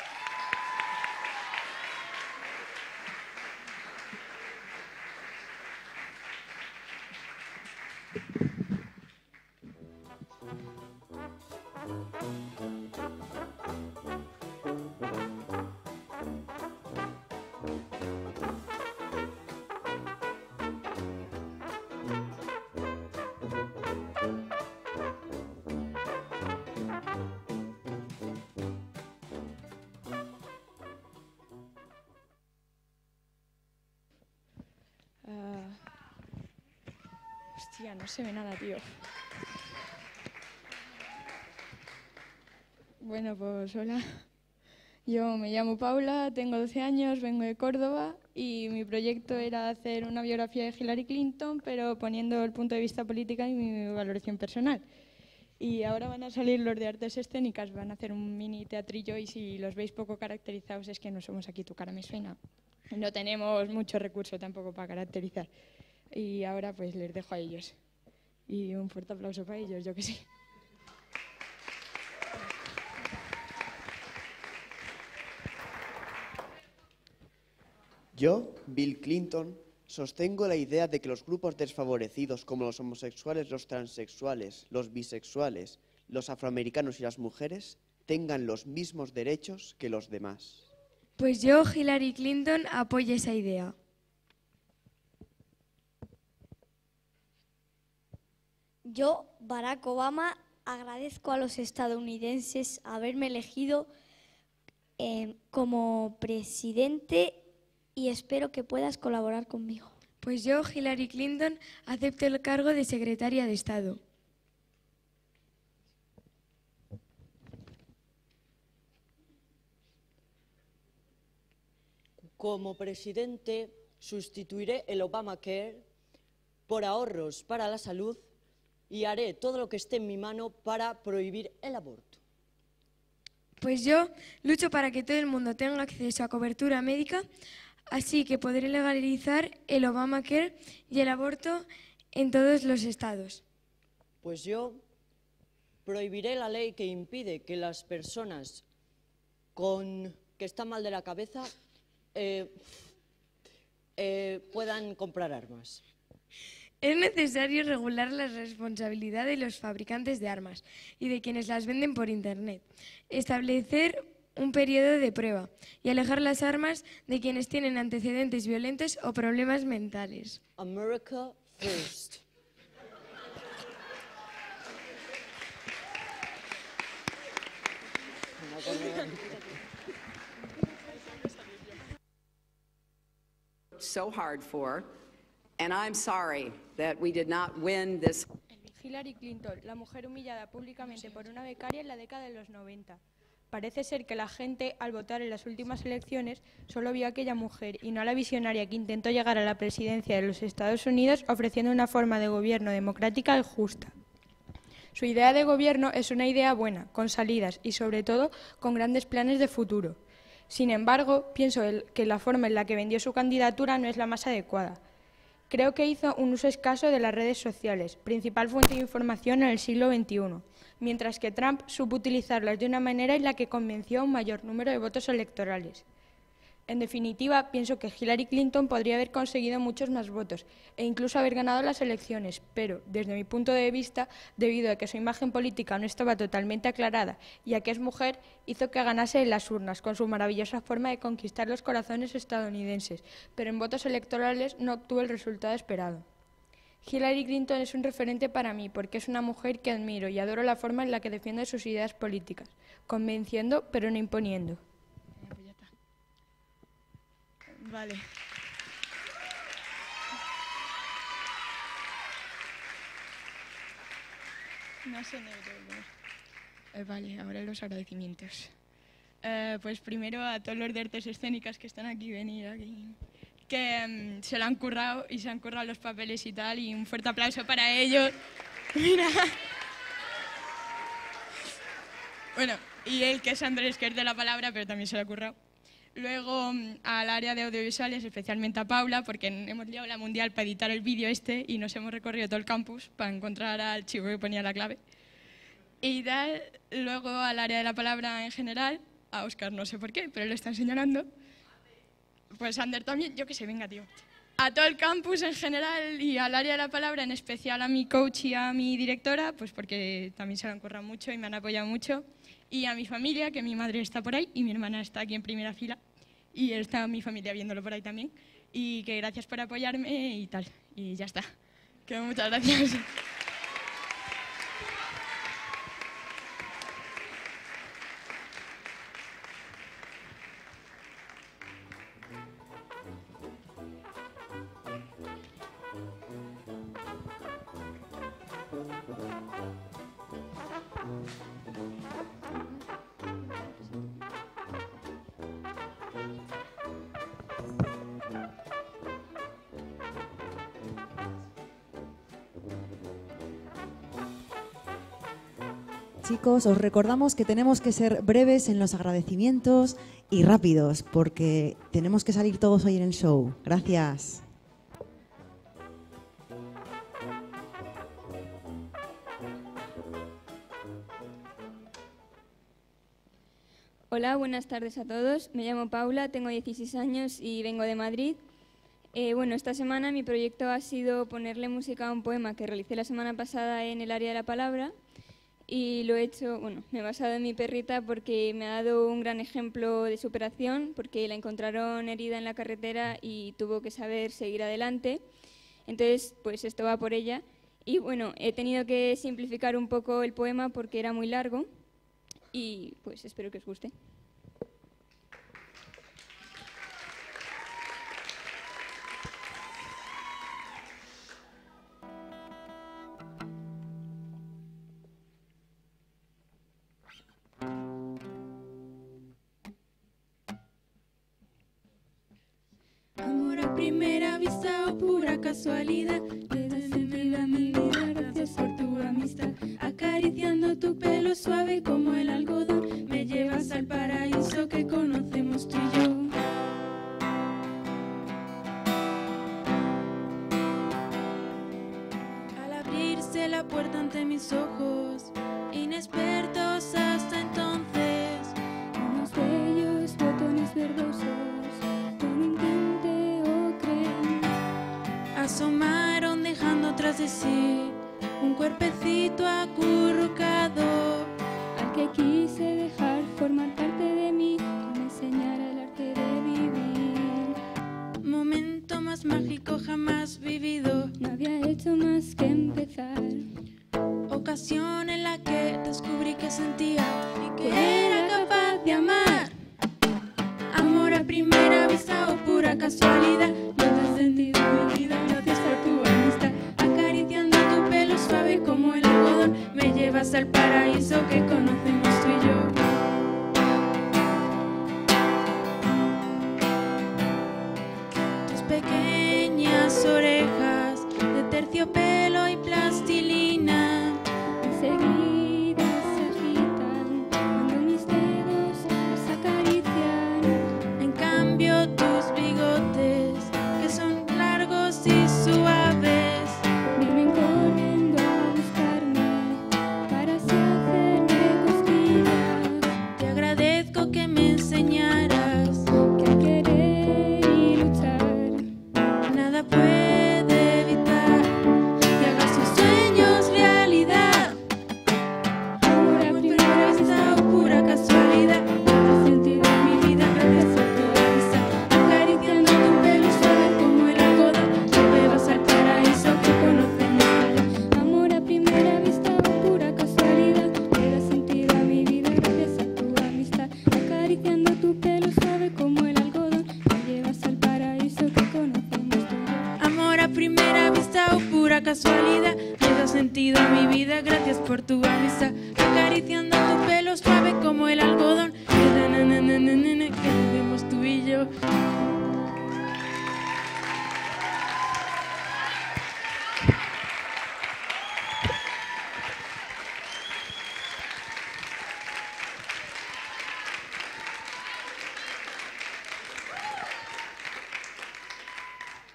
Hostia, no se ve nada, tío. Bueno, pues hola. Yo me llamo Paula, tengo 12 años, vengo de Córdoba y mi proyecto era hacer una biografía de Hillary Clinton, pero poniendo el punto de vista político y mi valoración personal. Y ahora van a salir los de artes escénicas, van a hacer un mini teatrillo y si los veis poco caracterizados es que no somos aquí Tu cara me suena. No tenemos mucho recurso tampoco para caracterizar. Y ahora pues les dejo a ellos. Y un fuerte aplauso para ellos, yo que sí. Yo, Bill Clinton, sostengo la idea de que los grupos desfavorecidos como los homosexuales, los transexuales, los bisexuales, los afroamericanos y las mujeres tengan los mismos derechos que los demás. Pues yo, Hillary Clinton, apoyo esa idea. Yo, Barack Obama, agradezco a los estadounidenses haberme elegido como presidente y espero que puedas colaborar conmigo. Pues yo, Hillary Clinton, acepto el cargo de secretaria de Estado. Como presidente, sustituiré el Obamacare por ahorros para la salud y haré todo lo que esté en mi mano para prohibir el aborto. Pues yo lucho para que todo el mundo tenga acceso a cobertura médica, así que podré legalizar el Obamacare y el aborto en todos los estados. Pues yo prohibiré la ley que impide que las personas que están mal de la cabeza puedan comprar armas. Es necesario regular la responsabilidad de los fabricantes de armas y de quienes las venden por Internet, establecer un periodo de prueba y alejar las armas de quienes tienen antecedentes violentos o problemas mentales. America first. So hard for, and I'm sorry that we did not win this. Hillary Clinton, la mujer humillada públicamente por una becaria en la década de los 90. Parece ser que la gente, al votar en las últimas elecciones, solo vio a aquella mujer y no a la visionaria que intentó llegar a la presidencia de los Estados Unidos ofreciendo una forma de gobierno democrática y justa. Su idea de gobierno es una idea buena, con salidas y, sobre todo, con grandes planes de futuro. Sin embargo, pienso que la forma en la que vendió su candidatura no es la más adecuada. Creo que hizo un uso escaso de las redes sociales, principal fuente de información en el siglo XXI, mientras que Trump supo utilizarlas de una manera en la que convenció a un mayor número de votos electorales. En definitiva, pienso que Hillary Clinton podría haber conseguido muchos más votos e incluso haber ganado las elecciones, pero, desde mi punto de vista, debido a que su imagen política no estaba totalmente aclarada y a que es mujer, hizo que ganase en las urnas con su maravillosa forma de conquistar los corazones estadounidenses, pero en votos electorales no obtuvo el resultado esperado. Hillary Clinton es un referente para mí porque es una mujer que admiro y adoro la forma en la que defiende sus ideas políticas, convenciendo pero no imponiendo. Vale. No sé neurólogos. Vale, ahora los agradecimientos. Pues primero a todos los de artes escénicas que están aquí, venir aquí, que se lo han currado y se han currado los papeles y tal, y un fuerte aplauso para ellos. Mira. Bueno, y el que es Andrés, que es de la palabra, pero también se lo ha currado. Luego al área de audiovisuales, especialmente a Paula, porque hemos liado la mundial para editar el vídeo este y nos hemos recorrido todo el campus para encontrar al chico que ponía la clave. Y tal, luego al área de la palabra en general, a Óscar no sé por qué, pero lo están señalando. Pues Ander también, yo qué sé, venga tío. A todo el campus en general y al área de la palabra, en especial a mi coach y a mi directora, pues porque también se lo han currado mucho y me han apoyado mucho. Y a mi familia, que mi madre está por ahí y mi hermana está aquí en primera fila. Y está mi familia viéndolo por ahí también. Y que gracias por apoyarme y tal. Y ya está. Que muchas gracias. Chicos, os recordamos que tenemos que ser breves en los agradecimientos y rápidos, porque tenemos que salir todos hoy en el show. Gracias. Hola, buenas tardes a todos. Me llamo Paula, tengo 16 años y vengo de Madrid. Bueno, esta semana mi proyecto ha sido ponerle música a un poema que realicé la semana pasada en el área de la palabra. Y lo he hecho, bueno, me he basado en mi perrita porque me ha dado un gran ejemplo de superación, porque la encontraron herida en la carretera y tuvo que saber seguir adelante. Entonces, pues esto va por ella. Y bueno, he tenido que simplificar un poco el poema porque era muy largo y pues espero que os guste. Amor a primera vista o pura casualidad, le das sentido a mi vida gracias por tu amistad. Acariciando tu pelo suave como el algodón, me llevas al paraíso que conocemos tú y yo. Al abrirse la puerta ante mis ojos, inexpertos hasta entonces, Unos bellos botones verdosos asomaron dejando tras de sí un cuerpecito acurrucado, al que quise dejar formar parte de mí, que me enseñara el arte de vivir. Momento más mágico jamás vivido, no había hecho más que empezar. Ocasión en la que descubrí que sentía y que era capaz de amar. Amor a primera vista o pura casualidad, no te has sentido en mi vida gracias por tu amistad. Acariciando tu pelo suave como el algodón, me llevas al paraíso que conocemos tú y yo. Tus pequeñas orejas de terciopelo y plastilina enseguida se agitan cuando mis dedos los acarician. En cambio tus bigotes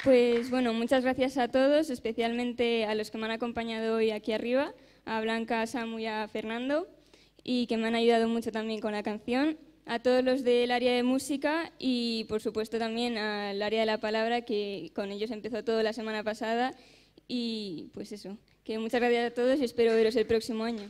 Pues bueno, muchas gracias a todos, especialmente a los que me han acompañado hoy aquí arriba, a Blanca, a Samu y a Fernando, y que me han ayudado mucho también con la canción, a todos los del área de música y por supuesto también al área de la palabra, que con ellos empezó todo la semana pasada, y pues eso, que muchas gracias a todos y espero veros el próximo año.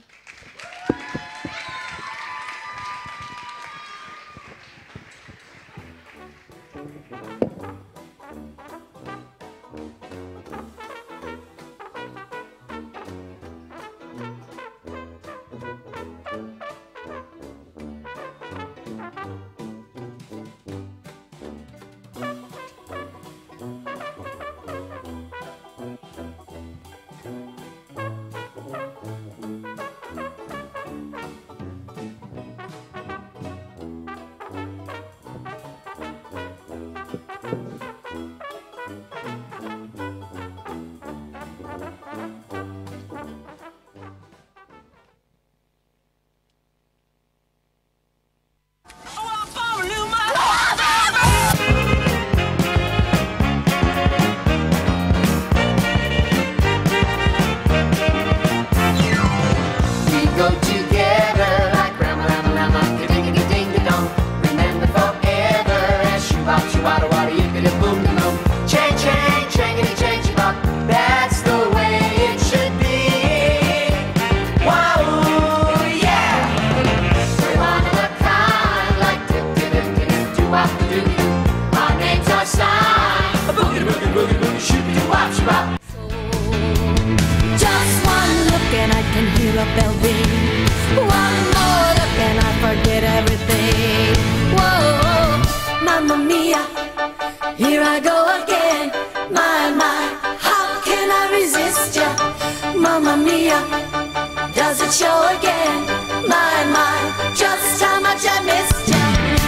Just one look and I can hear a bell ring. One more look and I forget everything. Whoa, mamma mia, here I go again. My, how can I resist ya? Mamma mia, does it show again? My, just how much I missed ya.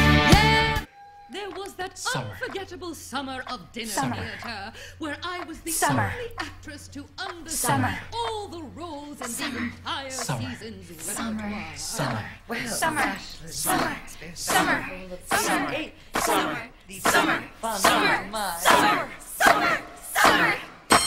There was that unforgettable summer of dinner Summer. theatre where I was the Summer. only actress to understand Summer. all the roles in the entire season's repertoire. Summer. Well, Summer. Ashley, Summer. Summer. Summer. Summer. Summer. Summer. Summer. Summer. Summer. Summer.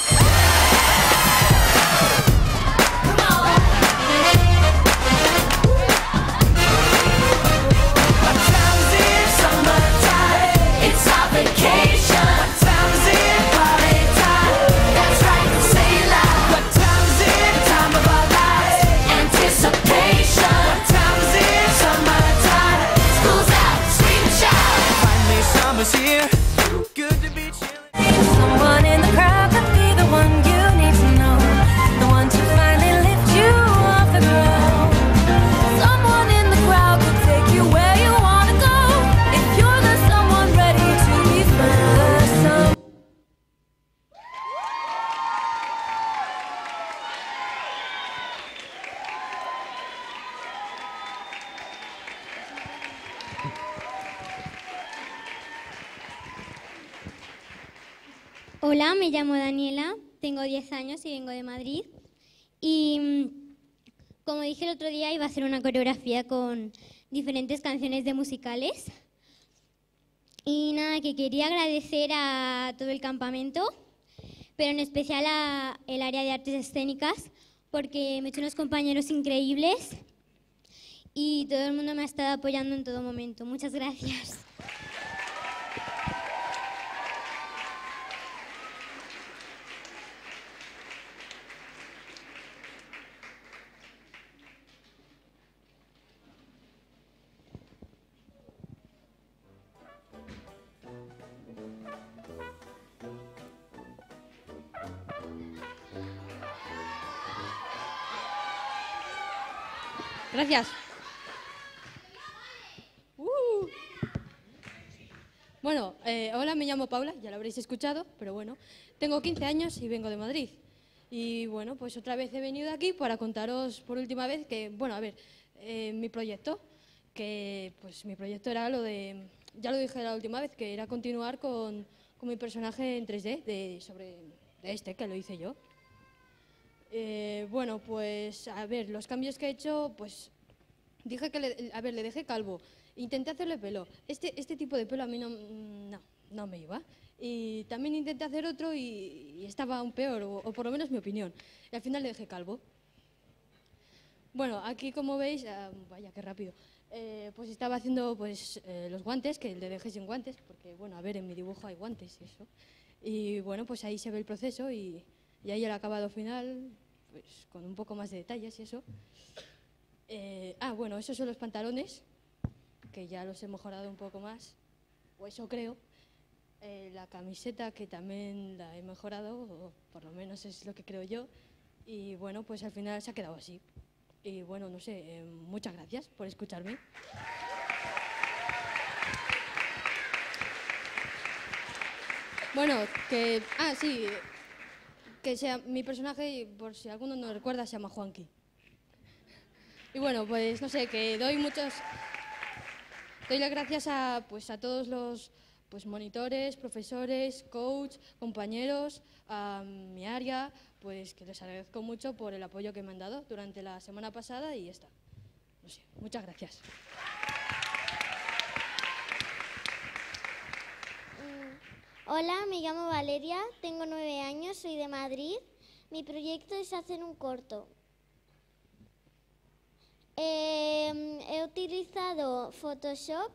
It's our vacation. What time is it? Party time. That's right, say it loud. What time is it? Time of our lives. Anticipation. What time is it? Summertime. School's out, scream and shout. Finally, summer's here. Good to be chilling. Someone in the crowd could be the one you need to know. The one to finally lift you off the ground. Someone in the crowd could take you where you wanna go. If you're the someone ready to be first. Hola, me llamo Daniela, tengo 10 años y vengo de Madrid. Y como dije el otro día, iba a hacer una coreografía con diferentes canciones de musicales. Y nada, que quería agradecer a todo el campamento, pero en especial a el área de artes escénicas, porque me he hecho unos compañeros increíbles y todo el mundo me ha estado apoyando en todo momento. Muchas gracias. Gracias. Bueno, hola, me llamo Paula, ya lo habréis escuchado, pero bueno, tengo 15 años y vengo de Madrid. Y bueno, pues otra vez he venido aquí para contaros por última vez que, bueno, a ver, mi proyecto, que pues mi proyecto era lo de, ya lo dije la última vez, que era continuar con mi personaje en 3D de este, que lo hice yo. Bueno, pues a ver, los cambios que he hecho, pues dije que le dejé calvo, intenté hacerle pelo. Este tipo de pelo a mí no me iba. Y también intenté hacer otro y estaba aún peor, o por lo menos mi opinión. Y al final le dejé calvo. Bueno, aquí como veis, vaya qué rápido, pues estaba haciendo pues, los guantes, que le dejé sin guantes, porque bueno, a ver, en mi dibujo hay guantes y eso. Y bueno, pues ahí se ve el proceso y ahí el acabado final, pues con un poco más de detalles y eso. Bueno, esos son los pantalones, que ya los he mejorado un poco más, o eso creo. La camiseta, que también la he mejorado, o por lo menos es lo que creo yo. Y bueno, pues al final se ha quedado así. Y bueno, no sé, muchas gracias por escucharme. Bueno, que... sí, que sea mi personaje, por si alguno no lo recuerda, se llama Juanqui. Y bueno, pues no sé, que doy las gracias a todos los monitores, profesores, coach, compañeros, a mi área, pues que les agradezco mucho por el apoyo que me han dado durante la semana pasada y esta. No sé, muchas gracias. Hola, me llamo Valeria, tengo 9 años, soy de Madrid. Mi proyecto es hacer un corto. He utilizado Photoshop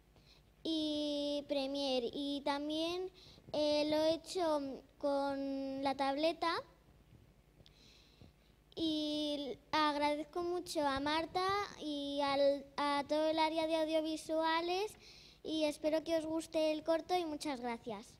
y Premiere y también lo he hecho con la tableta y agradezco mucho a Marta y a todo el área de audiovisuales y espero que os guste el corto y muchas gracias.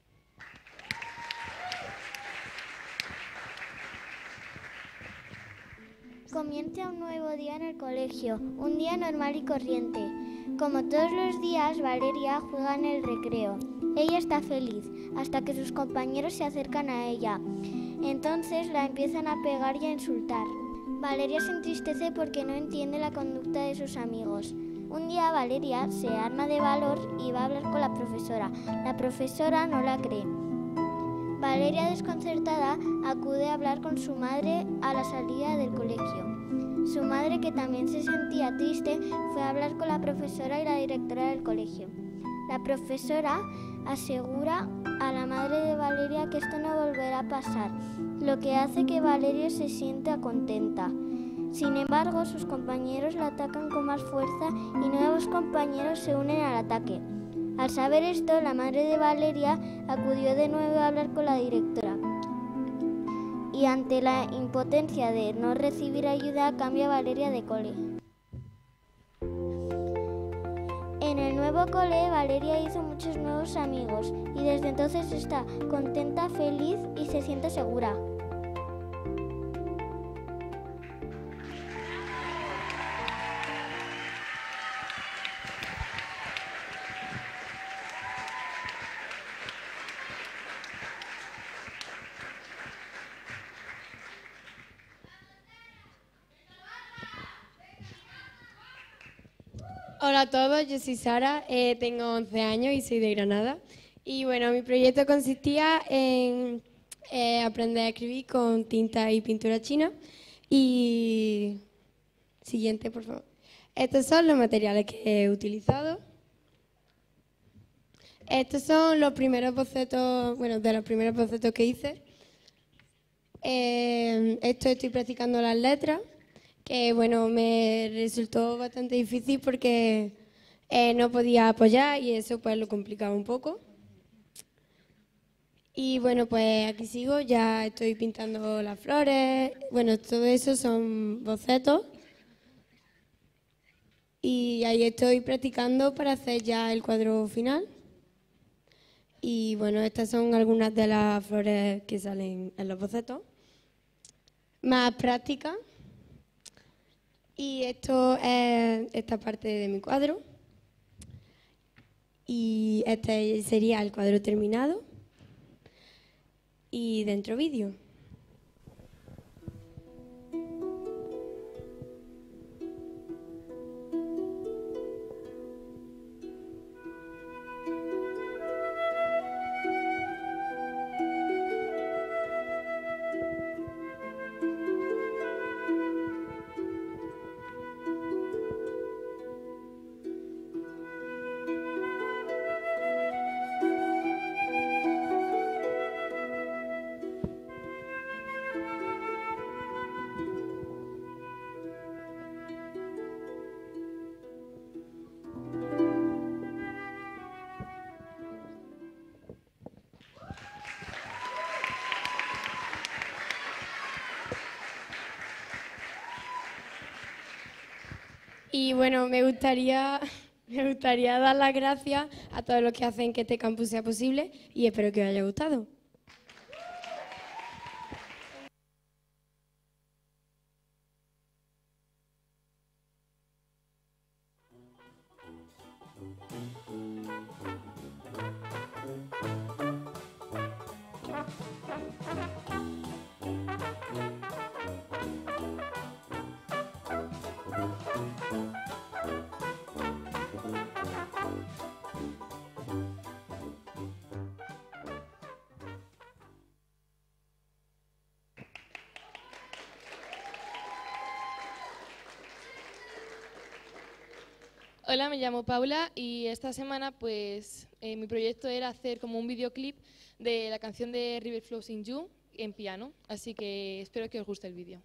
Comienza un nuevo día en el colegio, un día normal y corriente. Como todos los días, Valeria juega en el recreo. Ella está feliz, hasta que sus compañeros se acercan a ella. Entonces la empiezan a pegar y a insultar. Valeria se entristece porque no entiende la conducta de sus amigos. Un día Valeria se arma de valor y va a hablar con la profesora. La profesora no la cree. Valeria, desconcertada, acude a hablar con su madre a la salida del colegio. Su madre, que también se sentía triste, fue a hablar con la profesora y la directora del colegio. La profesora asegura a la madre de Valeria que esto no volverá a pasar, lo que hace que Valeria se sienta contenta. Sin embargo, sus compañeros la atacan con más fuerza y nuevos compañeros se unen al ataque. Al saber esto, la madre de Valeria acudió de nuevo a hablar con la directora. Y ante la impotencia de no recibir ayuda, cambia Valeria de cole. En el nuevo cole, Valeria hizo muchos nuevos amigos y desde entonces está contenta, feliz y se siente segura. Hola a todos, yo soy Sara, tengo 11 años y soy de Granada. Y bueno, mi proyecto consistía en aprender a escribir con tinta y pintura china. Y siguiente, por favor. Estos son los materiales que he utilizado. Estos son los primeros bocetos, bueno, de los primeros bocetos que hice. Estoy practicando las letras, que bueno, me resultó bastante difícil porque no podía apoyar y eso pues lo complicaba un poco. Y bueno, pues aquí sigo, ya estoy pintando las flores, bueno, todo eso son bocetos. Y ahí estoy practicando para hacer ya el cuadro final. Y bueno, estas son algunas de las flores que salen en los bocetos. Más práctica. Y esto es esta parte de mi cuadro. Y este sería el cuadro terminado. Y dentro vídeo. Y bueno, me gustaría dar las gracias a todos los que hacen que este campus sea posible y espero que os haya gustado. Hola, me llamo Paula y esta semana pues mi proyecto era hacer como un videoclip de la canción de River Flows in You en piano, así que espero que os guste el vídeo.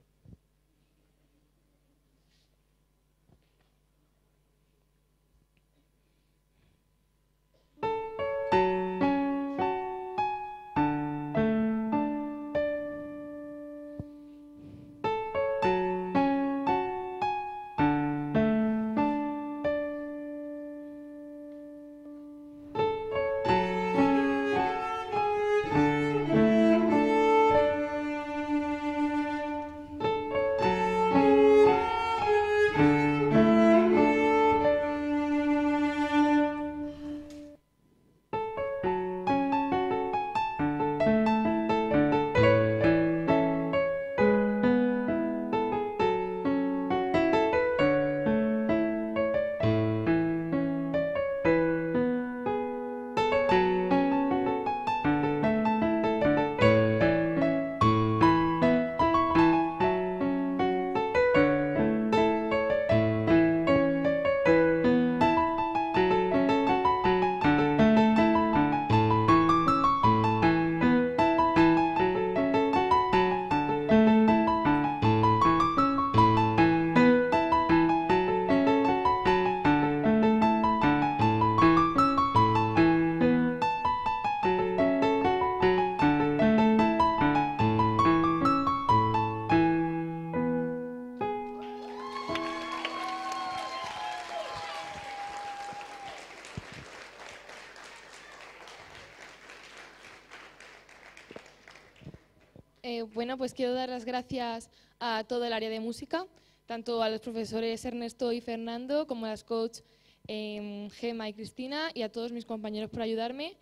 Bueno, pues quiero dar las gracias a todo el área de música, tanto a los profesores Ernesto y Fernando, como a las coaches Gemma y Cristina, y a todos mis compañeros por ayudarme.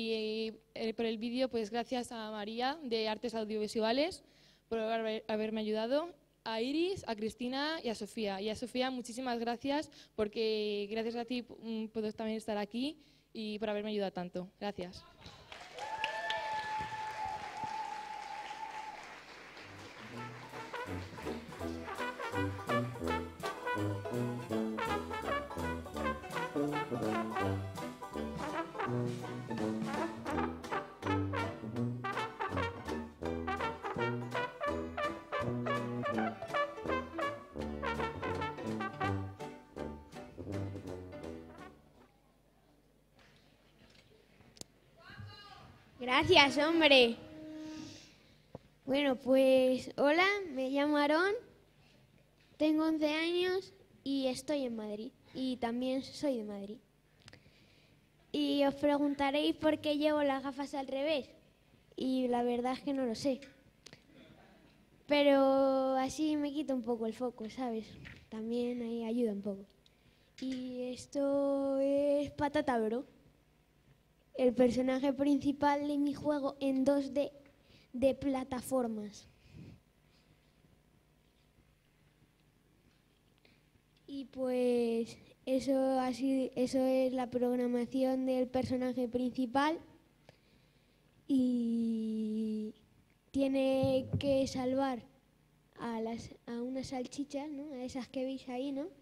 Y por el vídeo, pues gracias a María de Artes Audiovisuales por haberme ayudado, a Iris, a Cristina y a Sofía. Y a Sofía, muchísimas gracias, porque gracias a ti puedo también estar aquí y por haberme ayudado tanto. Gracias. Gracias, hombre. Bueno, pues hola, me llamo Aarón, tengo 11 años y estoy en Madrid. Y también soy de Madrid. Y os preguntaréis por qué llevo las gafas al revés. Y la verdad es que no lo sé. Pero así me quita un poco el foco, ¿sabes? También ahí ayuda un poco. Y esto es Patata Bro, el personaje principal de mi juego en 2D de plataformas. Y pues eso es la programación del personaje principal y tiene que salvar a unas salchichas, ¿no? A esas que veis ahí, ¿no?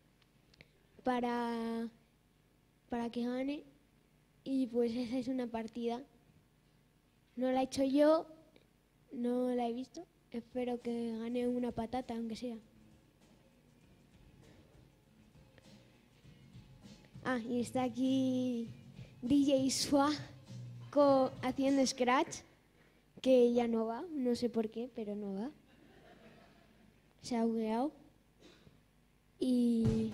Para que gane. Y pues esa es una partida. No la he hecho yo, no la he visto. Espero que gane una patata, aunque sea. Ah, y está aquí DJ Swa haciendo Scratch, que ya no va, no sé por qué, pero no va. Se ha bugueado. y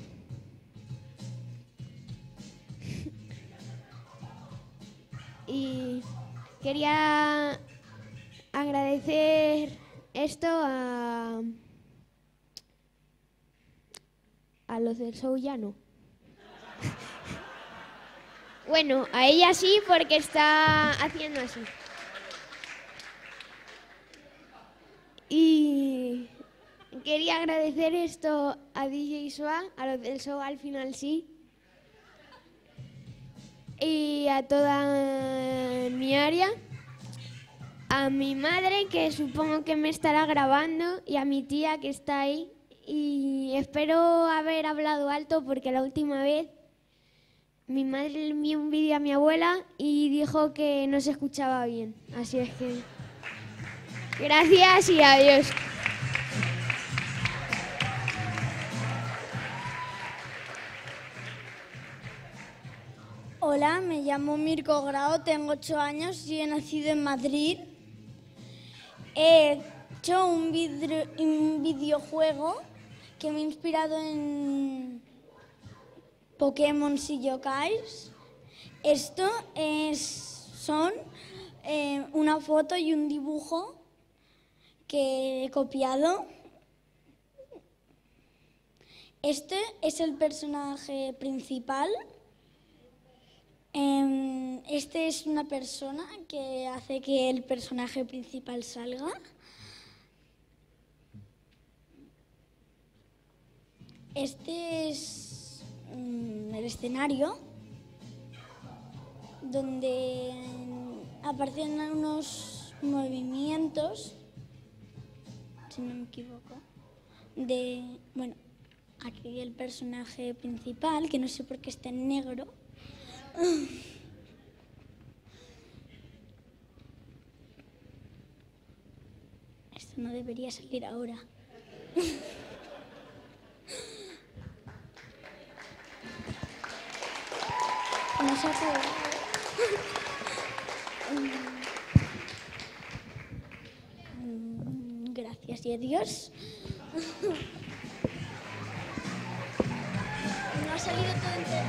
quería agradecer esto a los del show llano. Bueno, a ella sí, porque está haciendo así. Y quería agradecer esto a DJ Sua, a los del show Al Final Sí, y a toda mi área, a mi madre, que supongo que me estará grabando, y a mi tía, que está ahí. Y espero haber hablado alto, porque la última vez mi madre le envió un vídeo a mi abuela y dijo que no se escuchaba bien. Así es que gracias y adiós. Hola, me llamo Mirko Grau, tengo 8 años y he nacido en Madrid. He hecho un videojuego que me ha inspirado en Pokémon y Yokais. Esto son una foto y un dibujo que he copiado. Este es el personaje principal. Este es una persona que hace que el personaje principal salga. Este es el escenario donde aparecen unos movimientos, si no me equivoco, aquí el personaje principal, que no sé por qué está en negro. Esto no debería salir ahora. No se ha acabado. Gracias y adiós. No ha salido todo entero.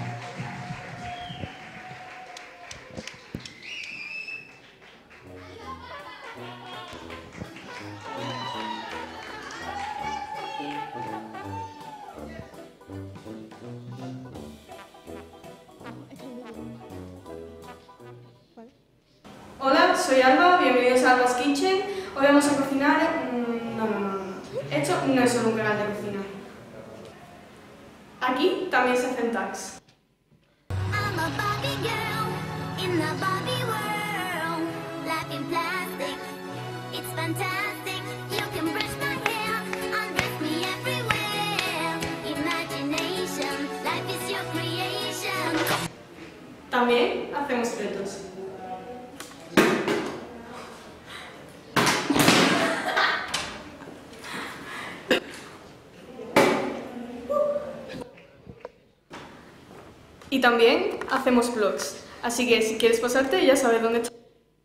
Hola, soy Alba, bienvenidos a Alba's Kitchen. Hoy vamos a cocinar... Esto no es solo un canal de cocina. Aquí también se hacen tags. También hacemos retos. Y también hacemos vlogs, así que si quieres pasarte ya sabes dónde está.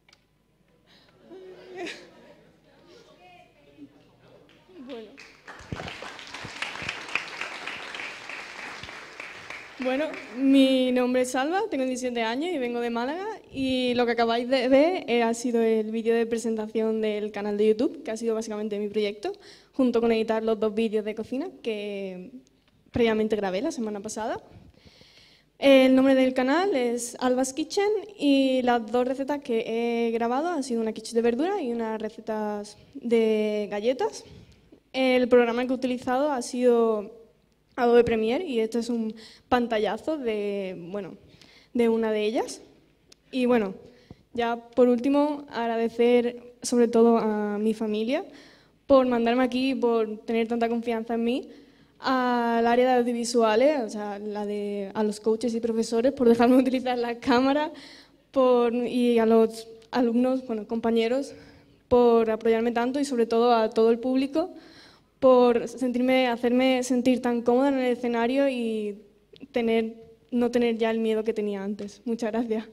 Bueno, mi nombre es Alba, tengo 17 años y vengo de Málaga, y lo que acabáis de ver ha sido el vídeo de presentación del canal de YouTube, que ha sido básicamente mi proyecto, junto con editar los 2 vídeos de cocina que previamente grabé la semana pasada. El nombre del canal es Alba's Kitchen y las 2 recetas que he grabado han sido una quiche de verdura y unas recetas de galletas. El programa que he utilizado ha sido Adobe Premiere y este es un pantallazo de una de ellas. Y bueno, ya por último agradecer sobre todo a mi familia por mandarme aquí, por tener tanta confianza en mí, al área de audiovisuales, o sea, a los coaches y profesores por dejarme utilizar la cámara, y a los alumnos, compañeros, por apoyarme tanto, y sobre todo a todo el público por hacerme sentir tan cómoda en el escenario y no tener ya el miedo que tenía antes. Muchas gracias.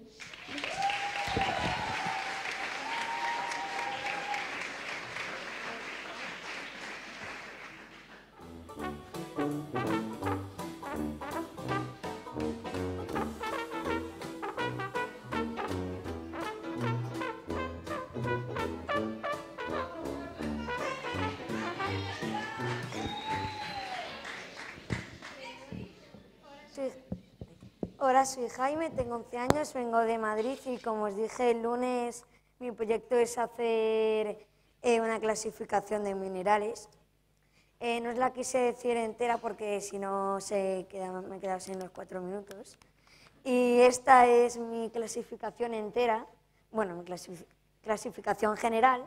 soy Jaime, tengo 11 años, vengo de Madrid y como os dije el lunes, mi proyecto es hacer una clasificación de minerales. No os la quise decir entera porque si no me he quedado sin los 4 minutos. Y esta es mi clasificación entera, bueno, mi clasificación general.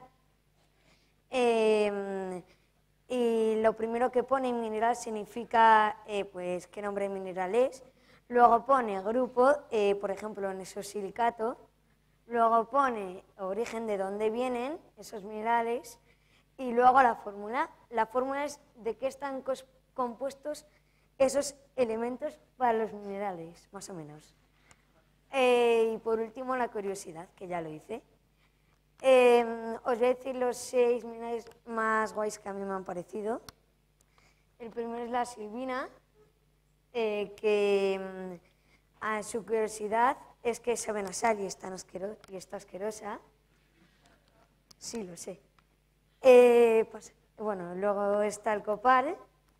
Y lo primero que pone mineral significa pues qué nombre de mineral es. Luego pone grupo, por ejemplo, nesosilicato. Luego pone origen, de dónde vienen esos minerales. Y luego la fórmula. La fórmula es de qué están compuestos esos elementos para los minerales, más o menos. Y por último, la curiosidad, que ya lo hice. Os voy a decir los 6 minerales más guays que a mí me han parecido. El primero es la silvina, que a su curiosidad es que sabe nasal y está asquerosa. Sí, lo sé. Pues, bueno, luego está el copal,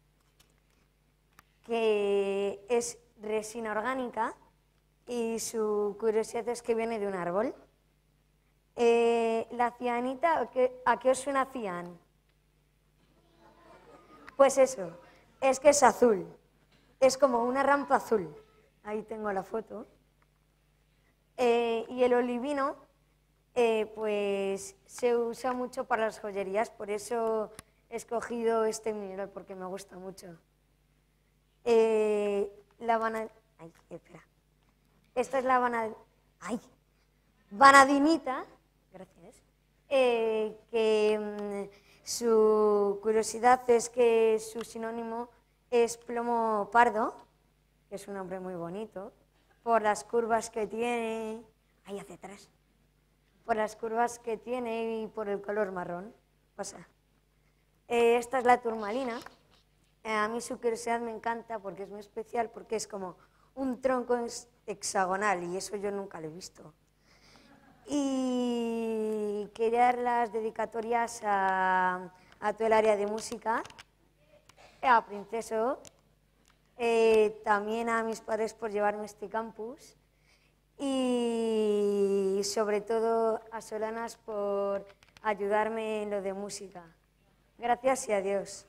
que es resina orgánica y su curiosidad es que viene de un árbol. La cianita, ¿a qué os suena cian? Pues eso, es que es azul, es como una rampa azul. Ahí tengo la foto. Y el olivino, pues se usa mucho para las joyerías, por eso he escogido este mineral, porque me gusta mucho. Esta es la vanadinita, gracias, que su curiosidad es que su sinónimo es plomo pardo, que es un nombre muy bonito, por las curvas que tiene, ahí hacia atrás, por las curvas que tiene y por el color marrón. Pasa. Esta es la turmalina. A mí su curiosidad me encanta porque es muy especial, porque es como un tronco hexagonal y eso yo nunca lo he visto. Y quería dar las dedicatorias a todo el área de música, a Princeso, también a mis padres por llevarme a este campus y sobre todo a Solanas por ayudarme en lo de música. Gracias y adiós.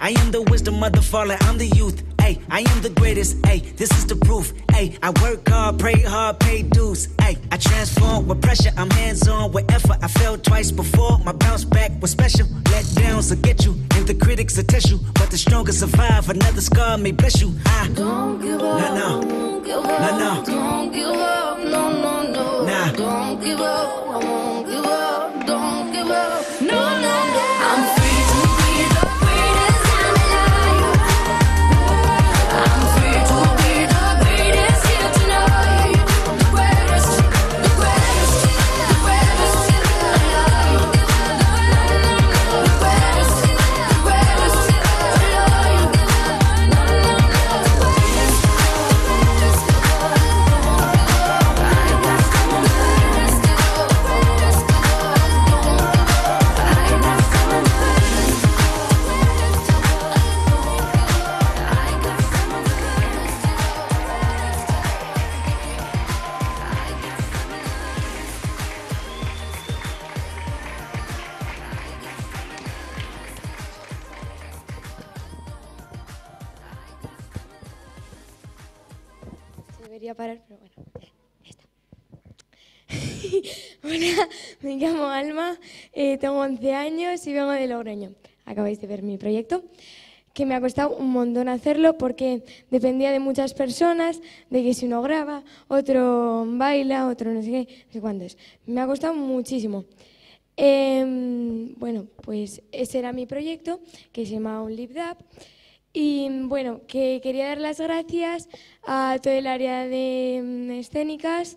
I am the wisdom of the fallen, I'm the youth. Ay, I am the greatest. Ay, this is the proof. Ay, I work hard, pray hard, pay dues. Ay, I transform with pressure, I'm hands-on with effort. I failed twice before, my bounce back was special. Let downs will get you, and the critics will test you. But the strongest survive, another scar may bless you. Don't give up, no, don't give up, no, don't give up, no, no, no. Nah. Don't give up, I won't give up, don't give up, no, no, no. I'm free to be the greatest I'm alive. I'm free to be the greatest here tonight. The greatest, the greatest, the greatest alive. The greatest, the greatest alive. Debería parar, pero bueno, ya está. Hola, me llamo Alma, tengo 11 años y vengo de Logroño. Acabáis de ver mi proyecto, que me ha costado un montón hacerlo porque dependía de muchas personas, de que si uno graba, otro baila, otro no sé qué, no sé cuánto es. Me ha costado muchísimo. Bueno, pues ese era mi proyecto, que se llama Un Live Up. Y bueno, que quería dar las gracias a todo el área de escénicas,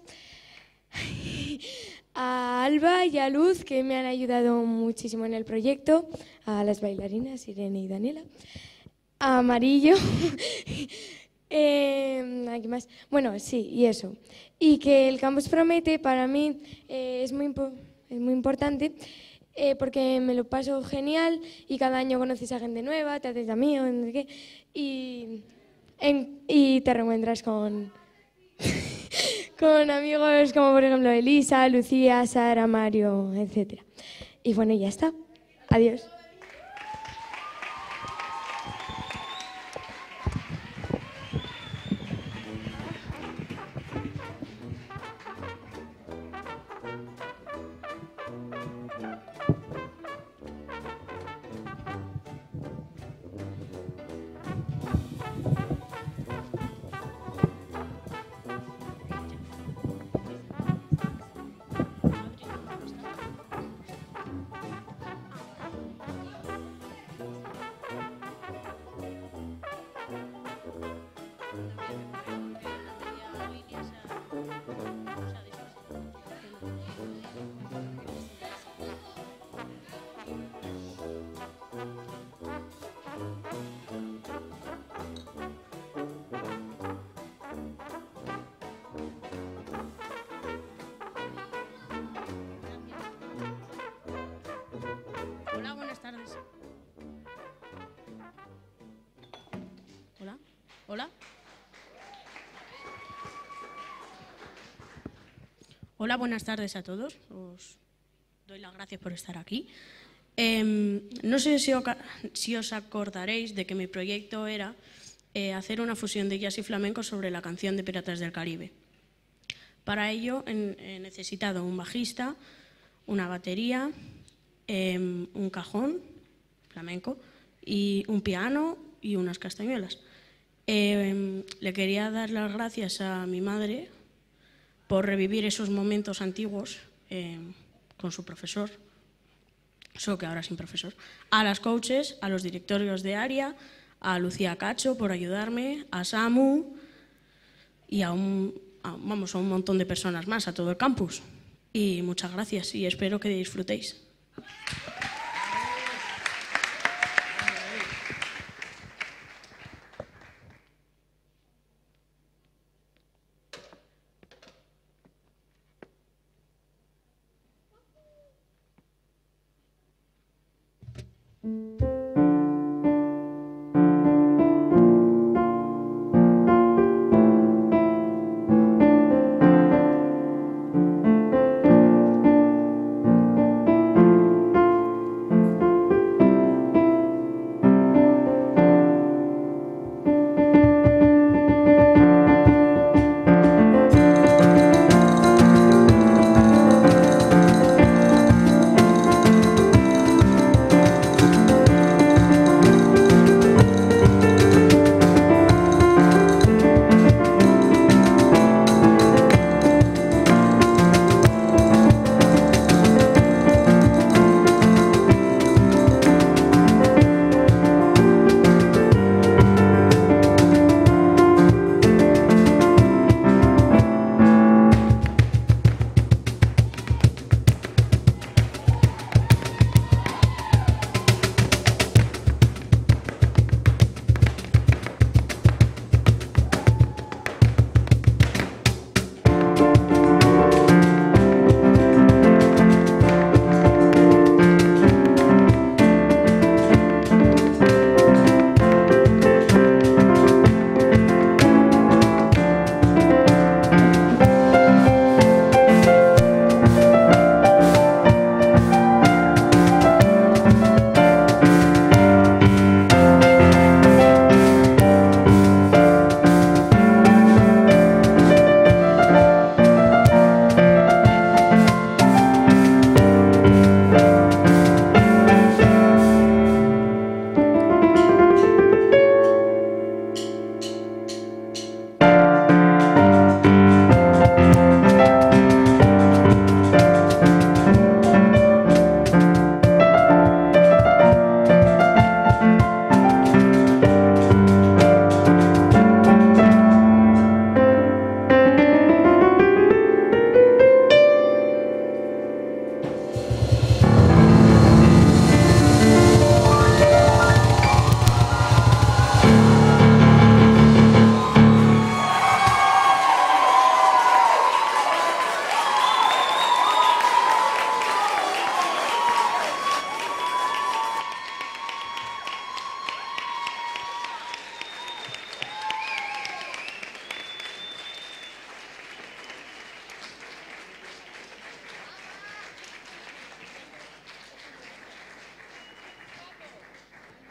a Alba y a Luz, que me han ayudado muchísimo en el proyecto, a las bailarinas, Irene y Daniela, a Amarillo, ¿qué más? Bueno, sí, y eso. Y que el Campus Promete para mí es muy importante. Porque me lo paso genial y cada año conoces a gente nueva, te haces amigo, no sé qué, y te reencuentras con amigos como por ejemplo Elisa, Lucía, Sara, Mario, etc. Y bueno, ya está. Adiós. Hola, buenas tardes. Hola, hola. Hola, buenas tardes a todos. Os doy las gracias por estar aquí. No sé si os acordaréis de que mi proyecto era hacer una fusión de jazz y flamenco sobre la canción de Piratas del Caribe. Para ello he necesitado un bajista, una batería, un cajón flamenco y un piano y unas castañuelas. Le quería dar las gracias a mi madre por revivir esos momentos antiguos con su profesor, solo que ahora sin profesor, a las coaches, a los directorios de área, a Lucía Cacho por ayudarme, a Samu y a un montón de personas más, a todo el campus. Y muchas gracias y espero que disfrutéis.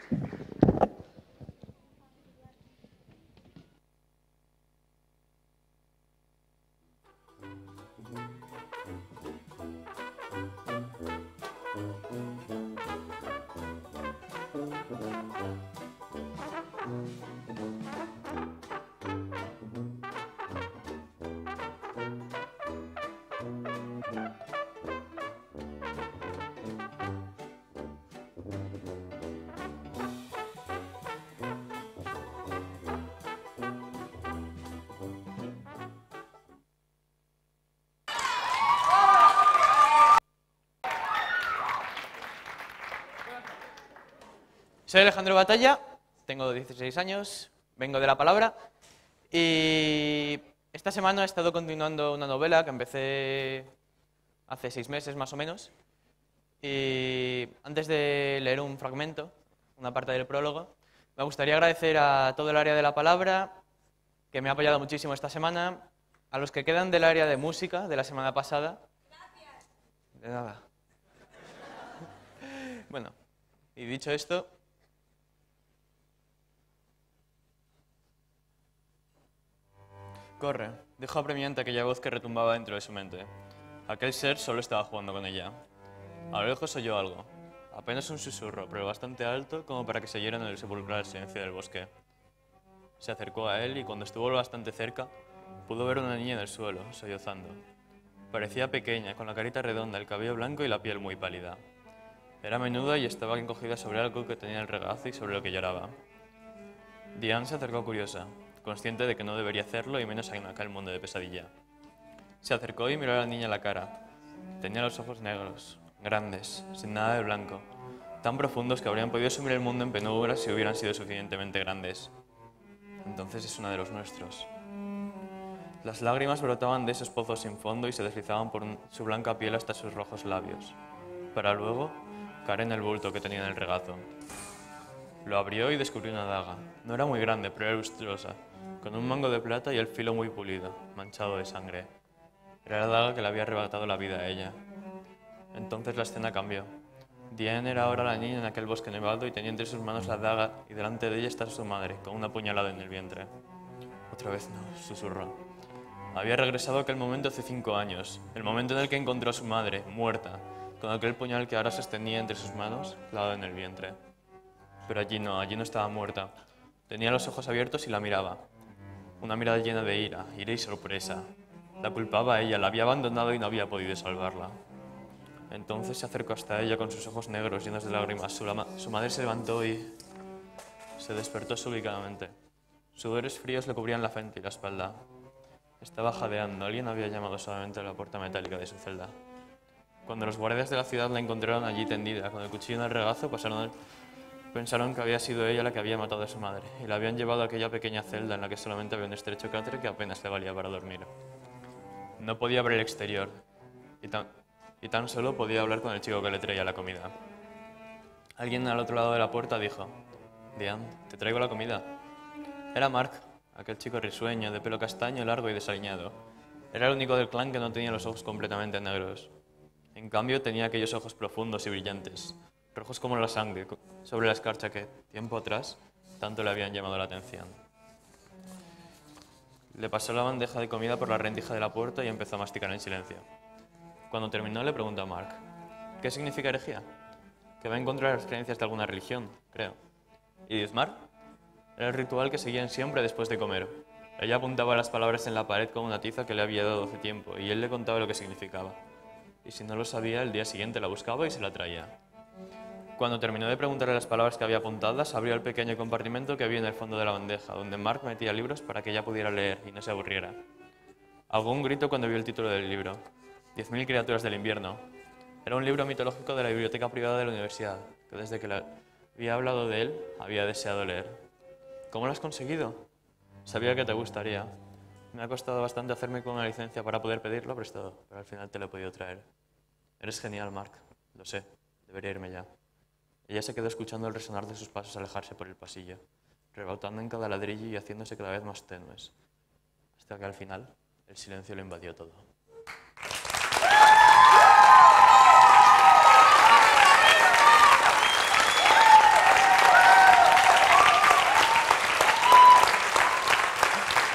Soy Alejandro Batalla, tengo 16 años, vengo de La Palabra y esta semana he estado continuando una novela que empecé hace 6 meses más o menos. Y antes de leer un fragmento, una parte del prólogo, me gustaría agradecer a todo el área de La Palabra, que me ha apoyado muchísimo esta semana, a los que quedan del área de música de la semana pasada. Gracias. De nada. Bueno, y dicho esto, corre, dijo apremiante aquella voz que retumbaba dentro de su mente. Aquel ser solo estaba jugando con ella. A lo lejos oyó algo, apenas un susurro, pero bastante alto como para que se oyera en el sepulcral silencio del bosque. Se acercó a él y cuando estuvo bastante cerca, pudo ver una niña en el suelo, sollozando. Parecía pequeña, con la carita redonda, el cabello blanco y la piel muy pálida. Era menuda y estaba encogida sobre algo que tenía en el regazo y sobre lo que lloraba. Diane se acercó curiosa, consciente de que no debería hacerlo y menos en aquel mundo de pesadilla. Se acercó y miró a la niña a la cara. Tenía los ojos negros, grandes, sin nada de blanco, tan profundos que habrían podido sumir el mundo en penumbra si hubieran sido suficientemente grandes. Entonces es una de los nuestros. Las lágrimas brotaban de esos pozos sin fondo y se deslizaban por su blanca piel hasta sus rojos labios, para luego caer en el bulto que tenía en el regazo. Lo abrió y descubrió una daga. No era muy grande, pero era lustrosa, con un mango de plata y el filo muy pulido, manchado de sangre. Era la daga que le había arrebatado la vida a ella. Entonces la escena cambió. Diane era ahora la niña en aquel bosque nevado y tenía entre sus manos la daga y delante de ella estaba su madre, con una puñalada en el vientre. Otra vez no, susurró. Había regresado a aquel momento hace 5 años, el momento en el que encontró a su madre, muerta, con aquel puñal que ahora sostenía entre sus manos, clavado en el vientre. Pero allí no estaba muerta. Tenía los ojos abiertos y la miraba. Una mirada llena de ira y sorpresa. La culpaba a ella, la había abandonado y no había podido salvarla. Entonces se acercó hasta ella con sus ojos negros llenos de lágrimas. Su madre se levantó y se despertó súbitamente. Sudores fríos le cubrían la frente y la espalda. Estaba jadeando. Alguien había llamado suavemente a la puerta metálica de su celda. Cuando los guardias de la ciudad la encontraron allí tendida, con el cuchillo en el regazo, pensaron que había sido ella la que había matado a su madre y la habían llevado a aquella pequeña celda en la que solamente había un estrecho catre que apenas le valía para dormir. No podía ver el exterior y tan solo podía hablar con el chico que le traía la comida. Alguien al otro lado de la puerta dijo: «Diane, te traigo la comida». Era Mark, aquel chico risueño, de pelo castaño, largo y desaliñado. Era el único del clan que no tenía los ojos completamente negros. En cambio, tenía aquellos ojos profundos y brillantes, rojos como la sangre, sobre la escarcha que, tiempo atrás, tanto le habían llamado la atención. Le pasó la bandeja de comida por la rendija de la puerta y empezó a masticar en silencio. Cuando terminó, le preguntó a Mark: «¿Qué significa herejía?» «Que va en contra de las creencias de alguna religión, creo». «¿Y diezmar?» Era el ritual que seguían siempre después de comer. Ella apuntaba las palabras en la pared con una tiza que le había dado hace tiempo y él le contaba lo que significaba. Y si no lo sabía, el día siguiente la buscaba y se la traía. Cuando terminó de preguntarle las palabras que había apuntadas, abrió el pequeño compartimento que había en el fondo de la bandeja, donde Mark metía libros para que ella pudiera leer y no se aburriera. Ahogó un grito cuando vio el título del libro: 10.000 criaturas del invierno. Era un libro mitológico de la biblioteca privada de la universidad, que desde que le había hablado de él, había deseado leer. «¿Cómo lo has conseguido?» «Sabía que te gustaría. Me ha costado bastante hacerme con una licencia para poder pedirlo prestado, pero al final te lo he podido traer». «Eres genial, Mark. Lo sé. Debería irme ya». Ella se quedó escuchando el resonar de sus pasos alejarse por el pasillo, rebotando en cada ladrillo y haciéndose cada vez más tenues, hasta que al final el silencio lo invadió todo.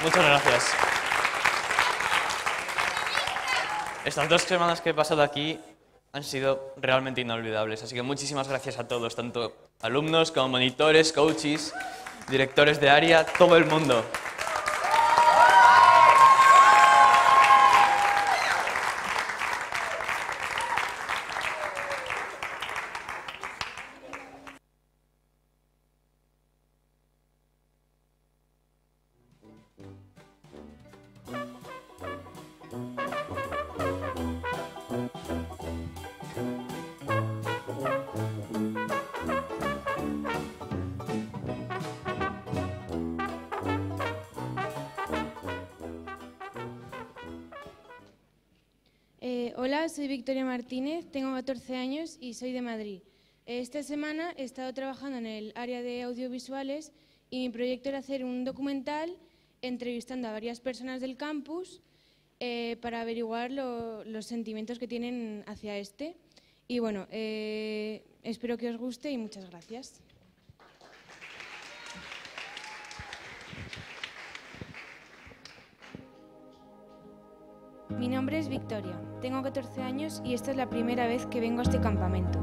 Muchas gracias. Estas 2 semanas que he pasado aquí han sido realmente inolvidables, así que muchísimas gracias a todos, tanto alumnos como monitores, coaches, directores de área, todo el mundo. Hola, soy Victoria Martínez, tengo 14 años y soy de Madrid. Esta semana he estado trabajando en el área de audiovisuales y mi proyecto era hacer un documental entrevistando a varias personas del campus para averiguar los sentimientos que tienen hacia este. Y bueno, espero que os guste y muchas gracias. Mi nombre es Victoria, tengo 14 años y esta es la primera vez que vengo a este campamento.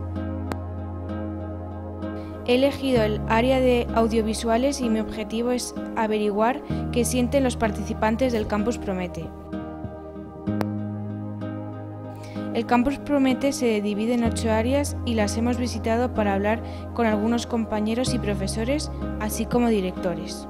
He elegido el área de audiovisuales y mi objetivo es averiguar qué sienten los participantes del Campus Promete. El Campus Promete se divide en 8 áreas y las hemos visitado para hablar con algunos compañeros y profesores, así como directores.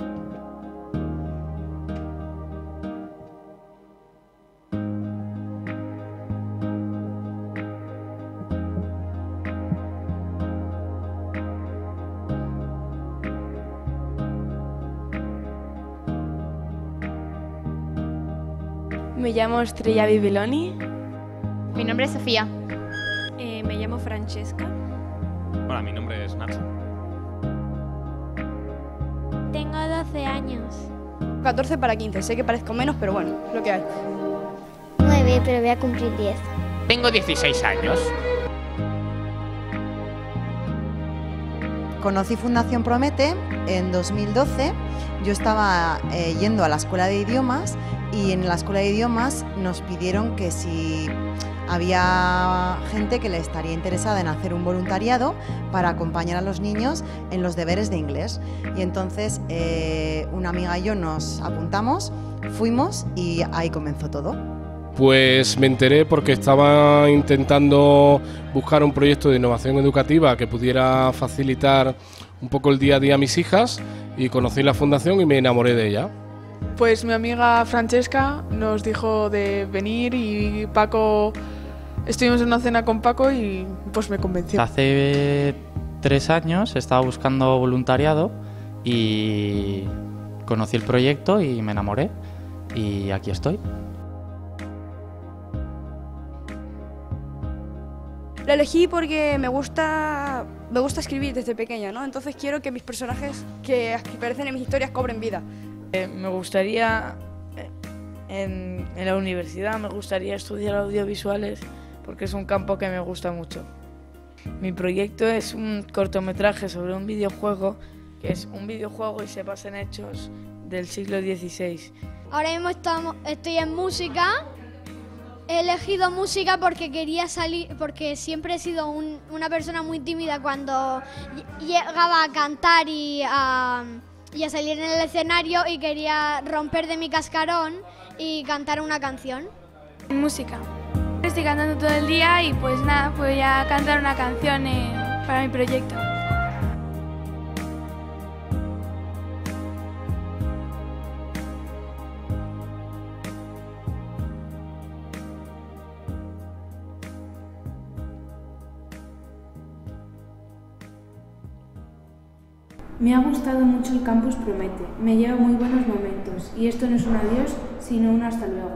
Me llamo Estrella Bibiloni. Mi nombre es Sofía. Me llamo Francesca. Hola, mi nombre es Nacho. Tengo 12 años. 14 para 15. Sé que parezco menos, pero bueno, es lo que hay. 9, pero voy a cumplir 10. Tengo 16 años. Conocí Fundación Promete en 2012. Yo estaba yendo a la escuela de idiomas y en la escuela de idiomas nos pidieron que si había gente que le estaría interesada en hacer un voluntariado para acompañar a los niños en los deberes de inglés. Y entonces una amiga y yo nos apuntamos, fuimos y ahí comenzó todo. Pues me enteré porque estaba intentando buscar un proyecto de innovación educativa que pudiera facilitar un poco el día a día a mis hijas y conocí la fundación y me enamoré de ella. Pues mi amiga Francesca nos dijo de venir y Paco, estuvimos en una cena con Paco y pues me convenció. Hace 3 años estaba buscando voluntariado y conocí el proyecto y me enamoré y aquí estoy. Lo elegí porque me gusta escribir desde pequeña, ¿no? Entonces quiero que mis personajes que aparecen en mis historias cobren vida. Me gustaría, en la universidad, me gustaría estudiar audiovisuales porque es un campo que me gusta mucho. Mi proyecto es un cortometraje sobre un videojuego, que es un videojuego y se basa en hechos del siglo XVI. Ahora mismo estoy en música. He elegido música porque quería salir, porque siempre he sido una persona muy tímida cuando llegaba a cantar y a salir en el escenario y quería romper de mi cascarón y cantar una canción. Música. Estoy cantando todo el día y pues nada, voy a cantar una canción para mi proyecto. Me ha gustado mucho el Campus Promete, me lleva muy buenos momentos y esto no es un adiós, sino un hasta luego.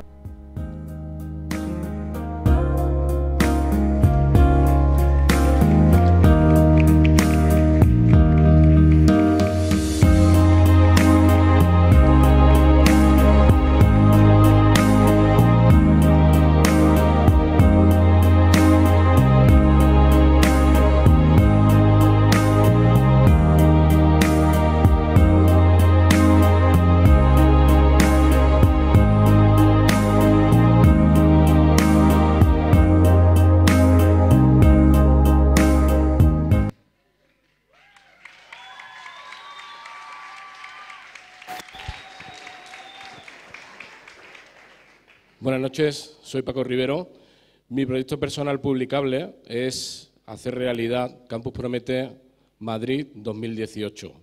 Buenas noches, soy Paco Rivero. Mi proyecto personal publicable es hacer realidad Campus Promete Madrid 2018.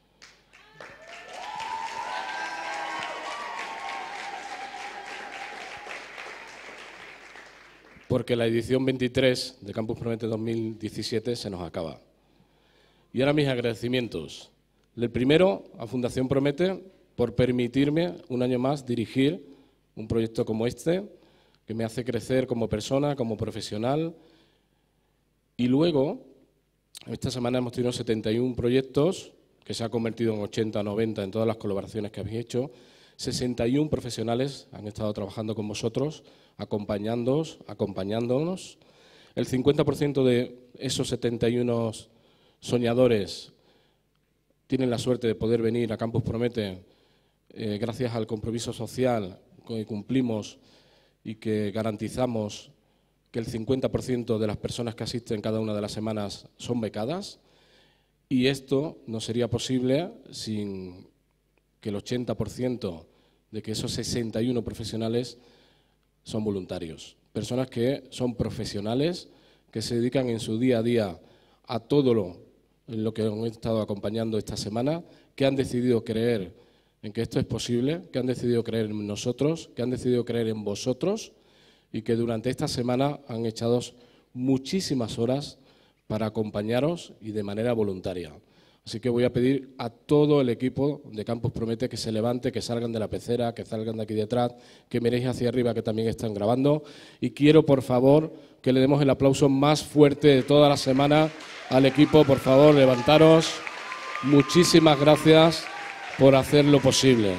Porque la edición 23 de Campus Promete 2017 se nos acaba. Y ahora mis agradecimientos. El primero a Fundación Promete por permitirme un año más dirigir un proyecto como este, que me hace crecer como persona, como profesional. Y luego, esta semana hemos tenido 71 proyectos, que se ha convertido en 80 o 90 en todas las colaboraciones que habéis hecho. 61 profesionales han estado trabajando con vosotros, acompañándonos. El 50% de esos 71 soñadores tienen la suerte de poder venir a Campus Promete gracias al compromiso social que cumplimos y que garantizamos que el 50% de las personas que asisten cada una de las semanas son becadas, y esto no sería posible sin que el 80% de que esos 61 profesionales son voluntarios, personas que son profesionales, que se dedican en su día a día a todo lo que han estado acompañando esta semana, que han decidido creer en que esto es posible, que han decidido creer en nosotros, que han decidido creer en vosotros y que durante esta semana han echado muchísimas horas para acompañaros y de manera voluntaria. Así que voy a pedir a todo el equipo de Campus Promete que se levante, que salgan de la pecera, que salgan de aquí detrás, que miréis hacia arriba, que también están grabando. Y quiero, por favor, que le demos el aplauso más fuerte de toda la semana al equipo. Por favor, levantaros. Muchísimas gracias por hacerlo posible.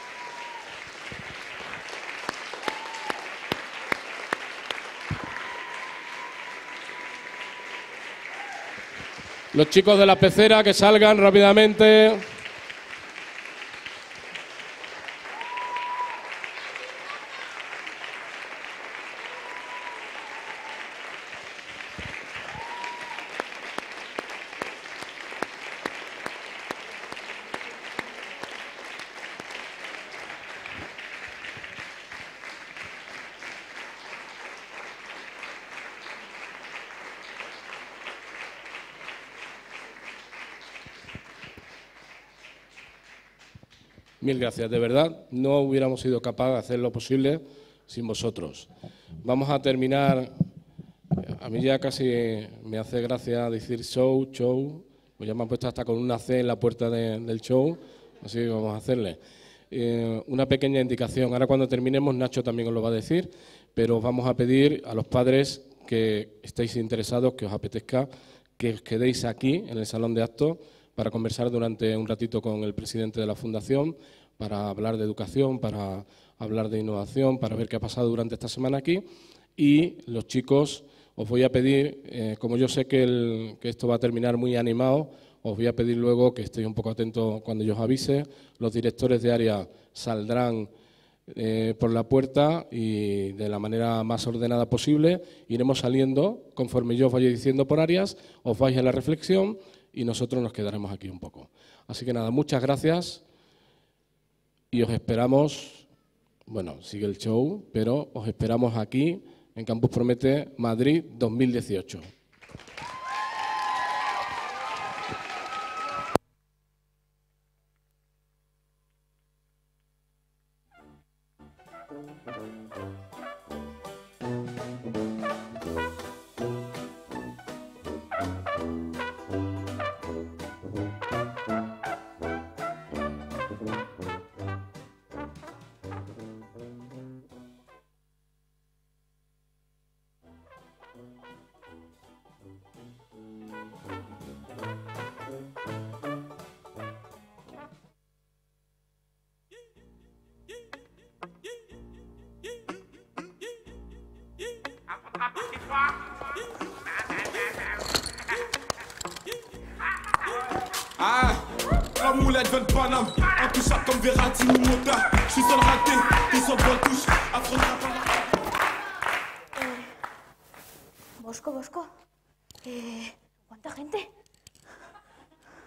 Los chicos de la pecera que salgan rápidamente. Mil gracias, de verdad, no hubiéramos sido capaces de hacer lo posible sin vosotros. Vamos a terminar, a mí ya casi me hace gracia decir show, pues ya me han puesto hasta con una C en la puerta del show, así que vamos a hacerle. Una pequeña indicación, ahora cuando terminemos Nacho también os lo va a decir, pero os vamos a pedir a los padres que estéis interesados, que os apetezca, que os quedéis aquí en el salón de actos para conversar durante un ratito con el presidente de la Fundación, para hablar de educación, para hablar de innovación, para ver qué ha pasado durante esta semana aquí. Y los chicos, os voy a pedir, como yo sé que esto va a terminar muy animado, os voy a pedir luego que estéis un poco atentos cuando yo os avise. Los directores de área saldrán por la puerta y de la manera más ordenada posible. Iremos saliendo conforme yo os vaya diciendo por áreas, os vais a la reflexión y nosotros nos quedaremos aquí un poco. Así que nada, muchas gracias y os esperamos, bueno, sigue el show, pero os esperamos aquí en Campus Promete Madrid 2018. Ah, la moulette veut le Paname, intouchable comme Verratti ou Mota. Je suis seul raté, t'es sur bonne touche, affrontera pas la... Bosco, ¿cuánta gente?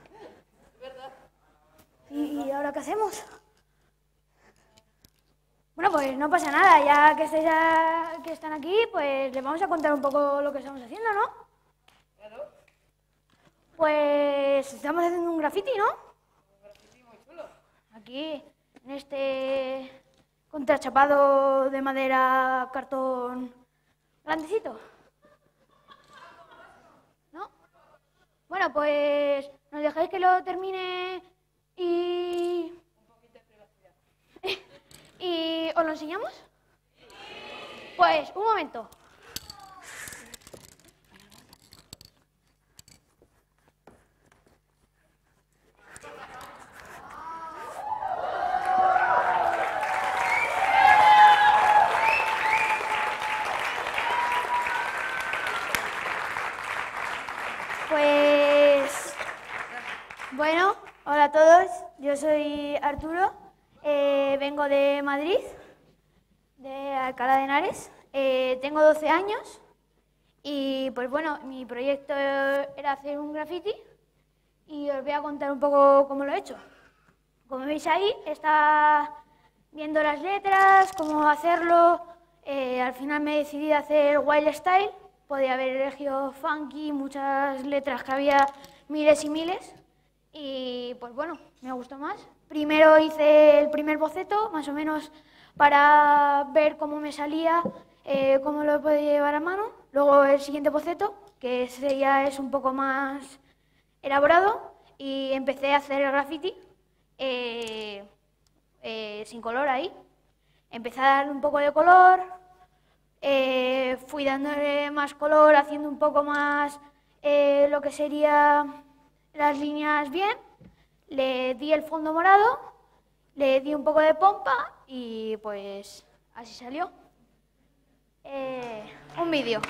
¿Y ahora qué hacemos? Bueno, pues no pasa nada, ya que están aquí, pues les vamos a contar un poco lo que estamos haciendo, ¿no? Claro. Pues estamos haciendo un graffiti, ¿no? Un graffiti muy chulo. Aquí, en este contrachapado de madera, cartón grandecito. ¿No? Bueno, pues nos dejáis que lo termine y... ¿Y os lo enseñamos? Pues, un momento. Pues, bueno, hola a todos, yo soy Arturo. Vengo de Madrid, de Alcalá de Henares. Tengo 12 años y, pues bueno, mi proyecto era hacer un graffiti y os voy a contar un poco cómo lo he hecho. Como veis ahí, está viendo las letras, cómo hacerlo. Al final me decidí a hacer wild style. Podía haber elegido funky, muchas letras que había miles y miles. Y, pues bueno, me gustó más. Primero hice el primer boceto, más o menos para ver cómo me salía, cómo lo podía llevar a mano. Luego el siguiente boceto, que ese ya es un poco más elaborado, y empecé a hacer el graffiti sin color ahí. Empecé a darle un poco de color, fui dándole más color, haciendo un poco más lo que sería las líneas bien. Le di el fondo morado, le di un poco de pompa y pues así salió. Un vídeo.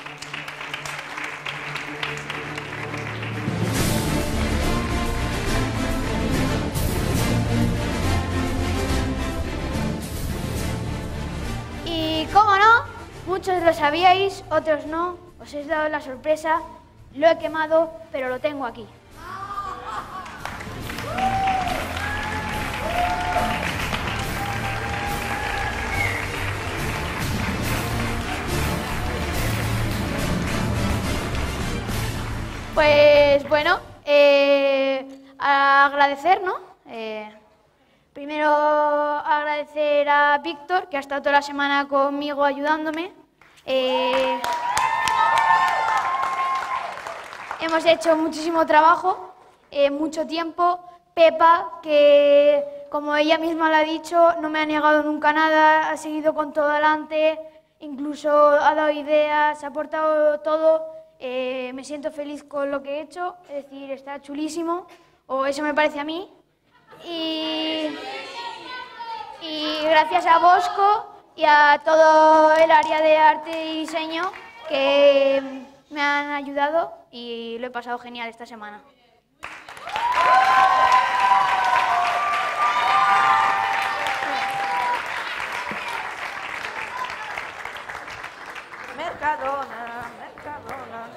Y cómo no, muchos lo sabíais, otros no, os he dado la sorpresa, lo he quemado, pero lo tengo aquí. Pues bueno, agradecer, ¿no? Primero agradecer a Víctor, que ha estado toda la semana conmigo ayudándome. Hemos hecho muchísimo trabajo, mucho tiempo. Pepa, que como ella misma lo ha dicho, no me ha negado nunca nada, ha seguido con todo adelante, incluso ha dado ideas, ha aportado todo. Me siento feliz con lo que he hecho, es decir, está chulísimo, o eso me parece a mí. Y gracias a Bosco y a todo el área de arte y diseño que me han ayudado y lo he pasado genial esta semana. Mercadona, Mercadona.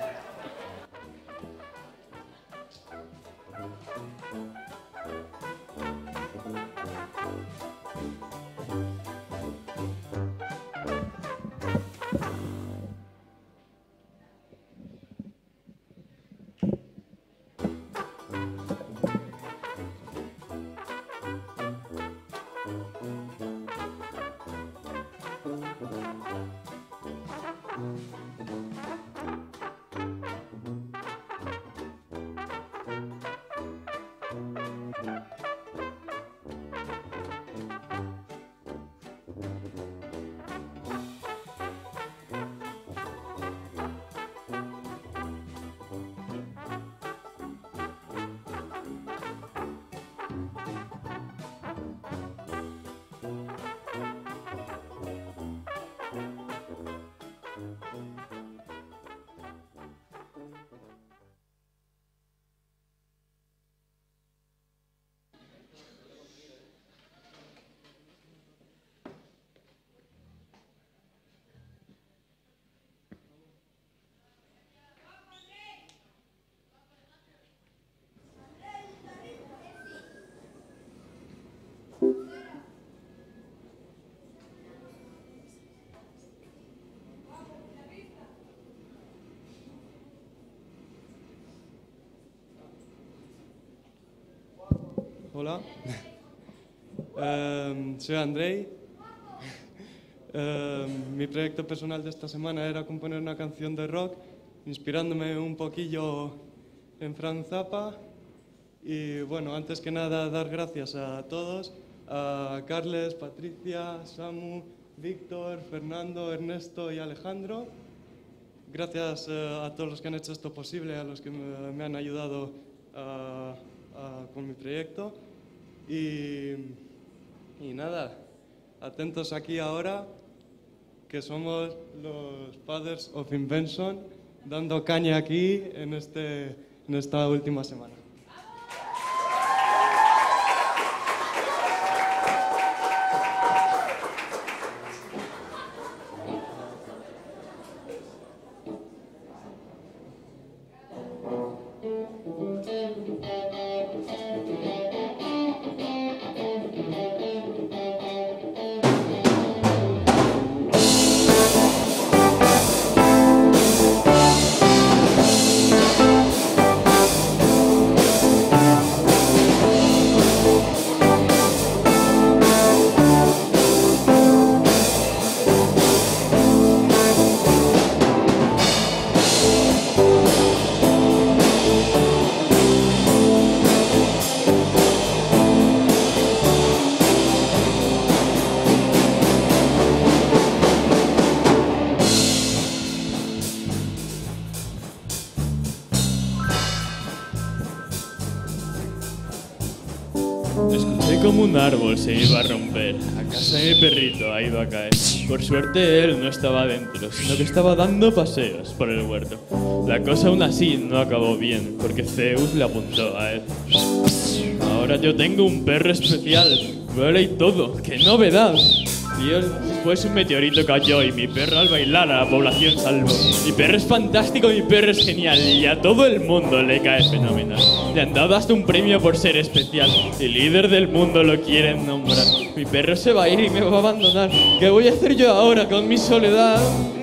Hola. Soy Andrei. Mi proyecto personal de esta semana era componer una canción de rock, inspirándome un poquillo en Frank Zappa. Y bueno, antes que nada, dar gracias a todos, a Carles, Patricia, Samu, Víctor, Fernando, Ernesto y Alejandro. Gracias a todos los que han hecho esto posible, a los que me han ayudado con mi proyecto. Y nada, atentos aquí ahora, que somos los Fathers of Invention, dando caña aquí en esta última semana. Escuché como un árbol se iba a romper. A casa de mi perrito ha ido a caer. Por suerte él no estaba dentro, sino que estaba dando paseos por el huerto. La cosa aún así no acabó bien, porque Zeus le apuntó a él. Ahora yo tengo un perro especial, vuela y todo, ¡qué novedad! Y después un meteorito cayó y mi perro al bailar a la población salvó. Mi perro es fantástico, mi perro es genial y a todo el mundo le cae fenomenal. Le han dado hasta un premio por ser especial y líder del mundo lo quieren nombrar. Mi perro se va a ir y me va a abandonar. ¿Qué voy a hacer yo ahora con mi soledad?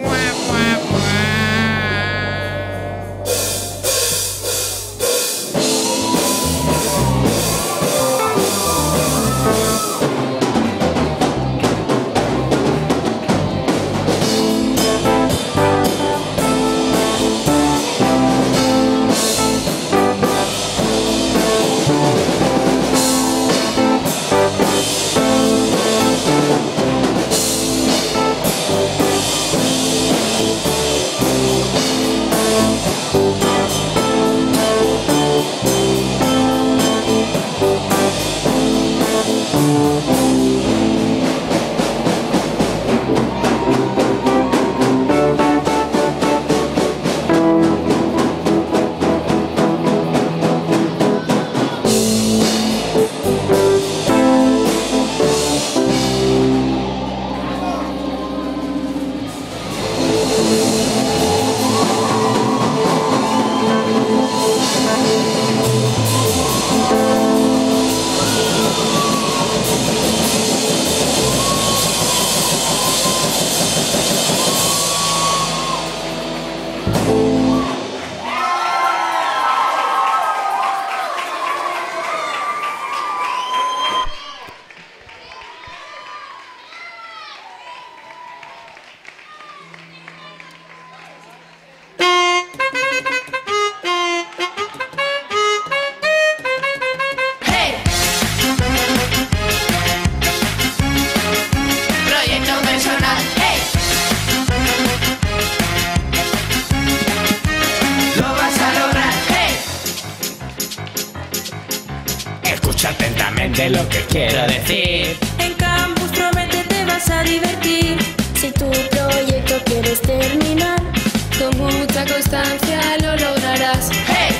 Atentamente lo que quiero decir. En Campus Promete te vas a divertir. Si tu proyecto quieres terminar, con mucha constancia lo lograrás. ¡Hey!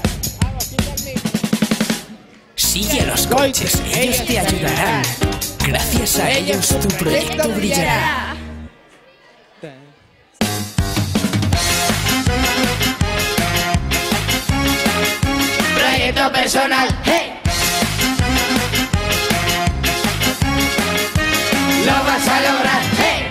Sigue a los coaches, ellos te ayudarán. Gracias a ellos tu proyecto brillará. Proyecto personal, ¡hey! Lo vas a lograr, ¡hey!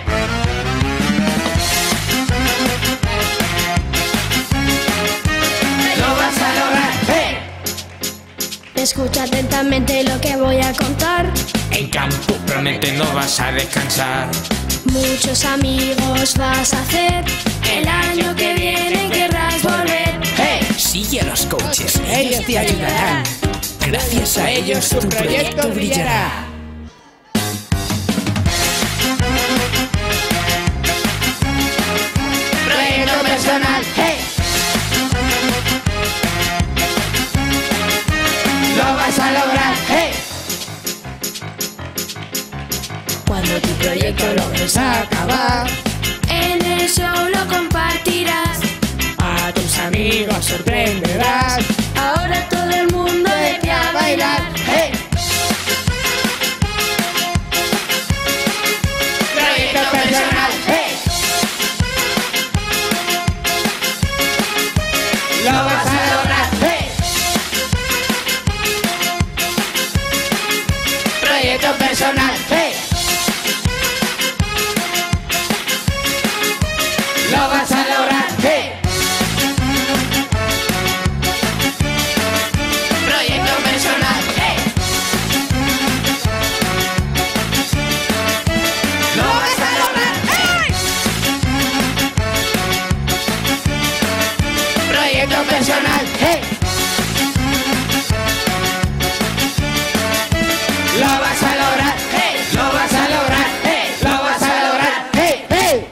Lo vas a lograr, ¡hey! Escucha atentamente lo que voy a contar. En Campus Promete no vas a descansar. Muchos amigos vas a hacer. El año que viene querrás volver. ¡Hey! Sigue a los coaches, ellos te ayudarán. Gracias a ellos tu proyecto brillará. Proyecto personal, hey. Lo vas a lograr, hey. Cuando tu proyecto logres acabar, en el show lo compartirás. A tus amigos sorprenderás. Ahora todo el mundo de pie a bailar, hey. Proyecto personal, hey. Lo vas a lograr, hey. Proyecto personal, hey. Lo vas a lograr, hey. Proyecto personal, hey. Lo vas a lograr, hey. Proyecto personal, hey. Lo vas a lograr, hey. Lo vas a lograr, hey. Lo vas a lograr, hey, hey.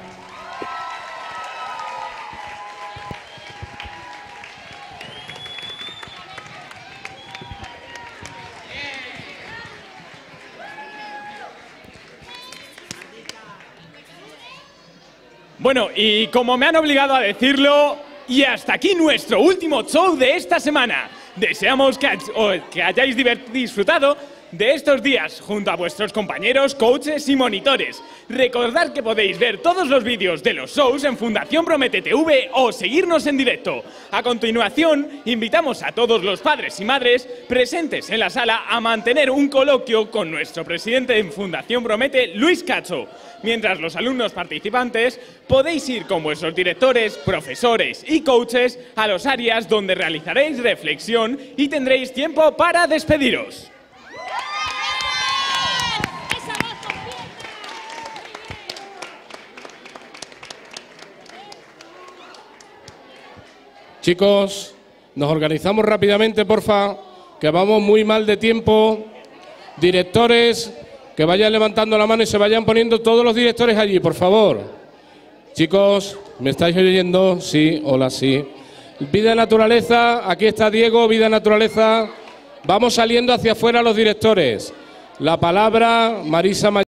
Bueno, y como me han obligado a decirlo, y hasta aquí nuestro último show de esta semana. Deseamos que hayáis disfrutado de estos días junto a vuestros compañeros, coaches y monitores. Recordad que podéis ver todos los vídeos de los shows en Fundación Promete TV o seguirnos en directo. A continuación, invitamos a todos los padres y madres presentes en la sala a mantener un coloquio con nuestro presidente en Fundación Promete, Luis Cacho. Mientras los alumnos participantes podéis ir con vuestros directores, profesores y coaches a los áreas donde realizaréis reflexión y tendréis tiempo para despediros. Chicos, nos organizamos rápidamente, porfa, que vamos muy mal de tiempo. Directores, que vayan levantando la mano y se vayan poniendo todos los directores allí, por favor. Chicos, ¿me estáis oyendo? Sí, hola, sí. Vida Naturaleza, aquí está Diego, Vida Naturaleza. Vamos saliendo hacia afuera los directores. La palabra, Marisa Mayor.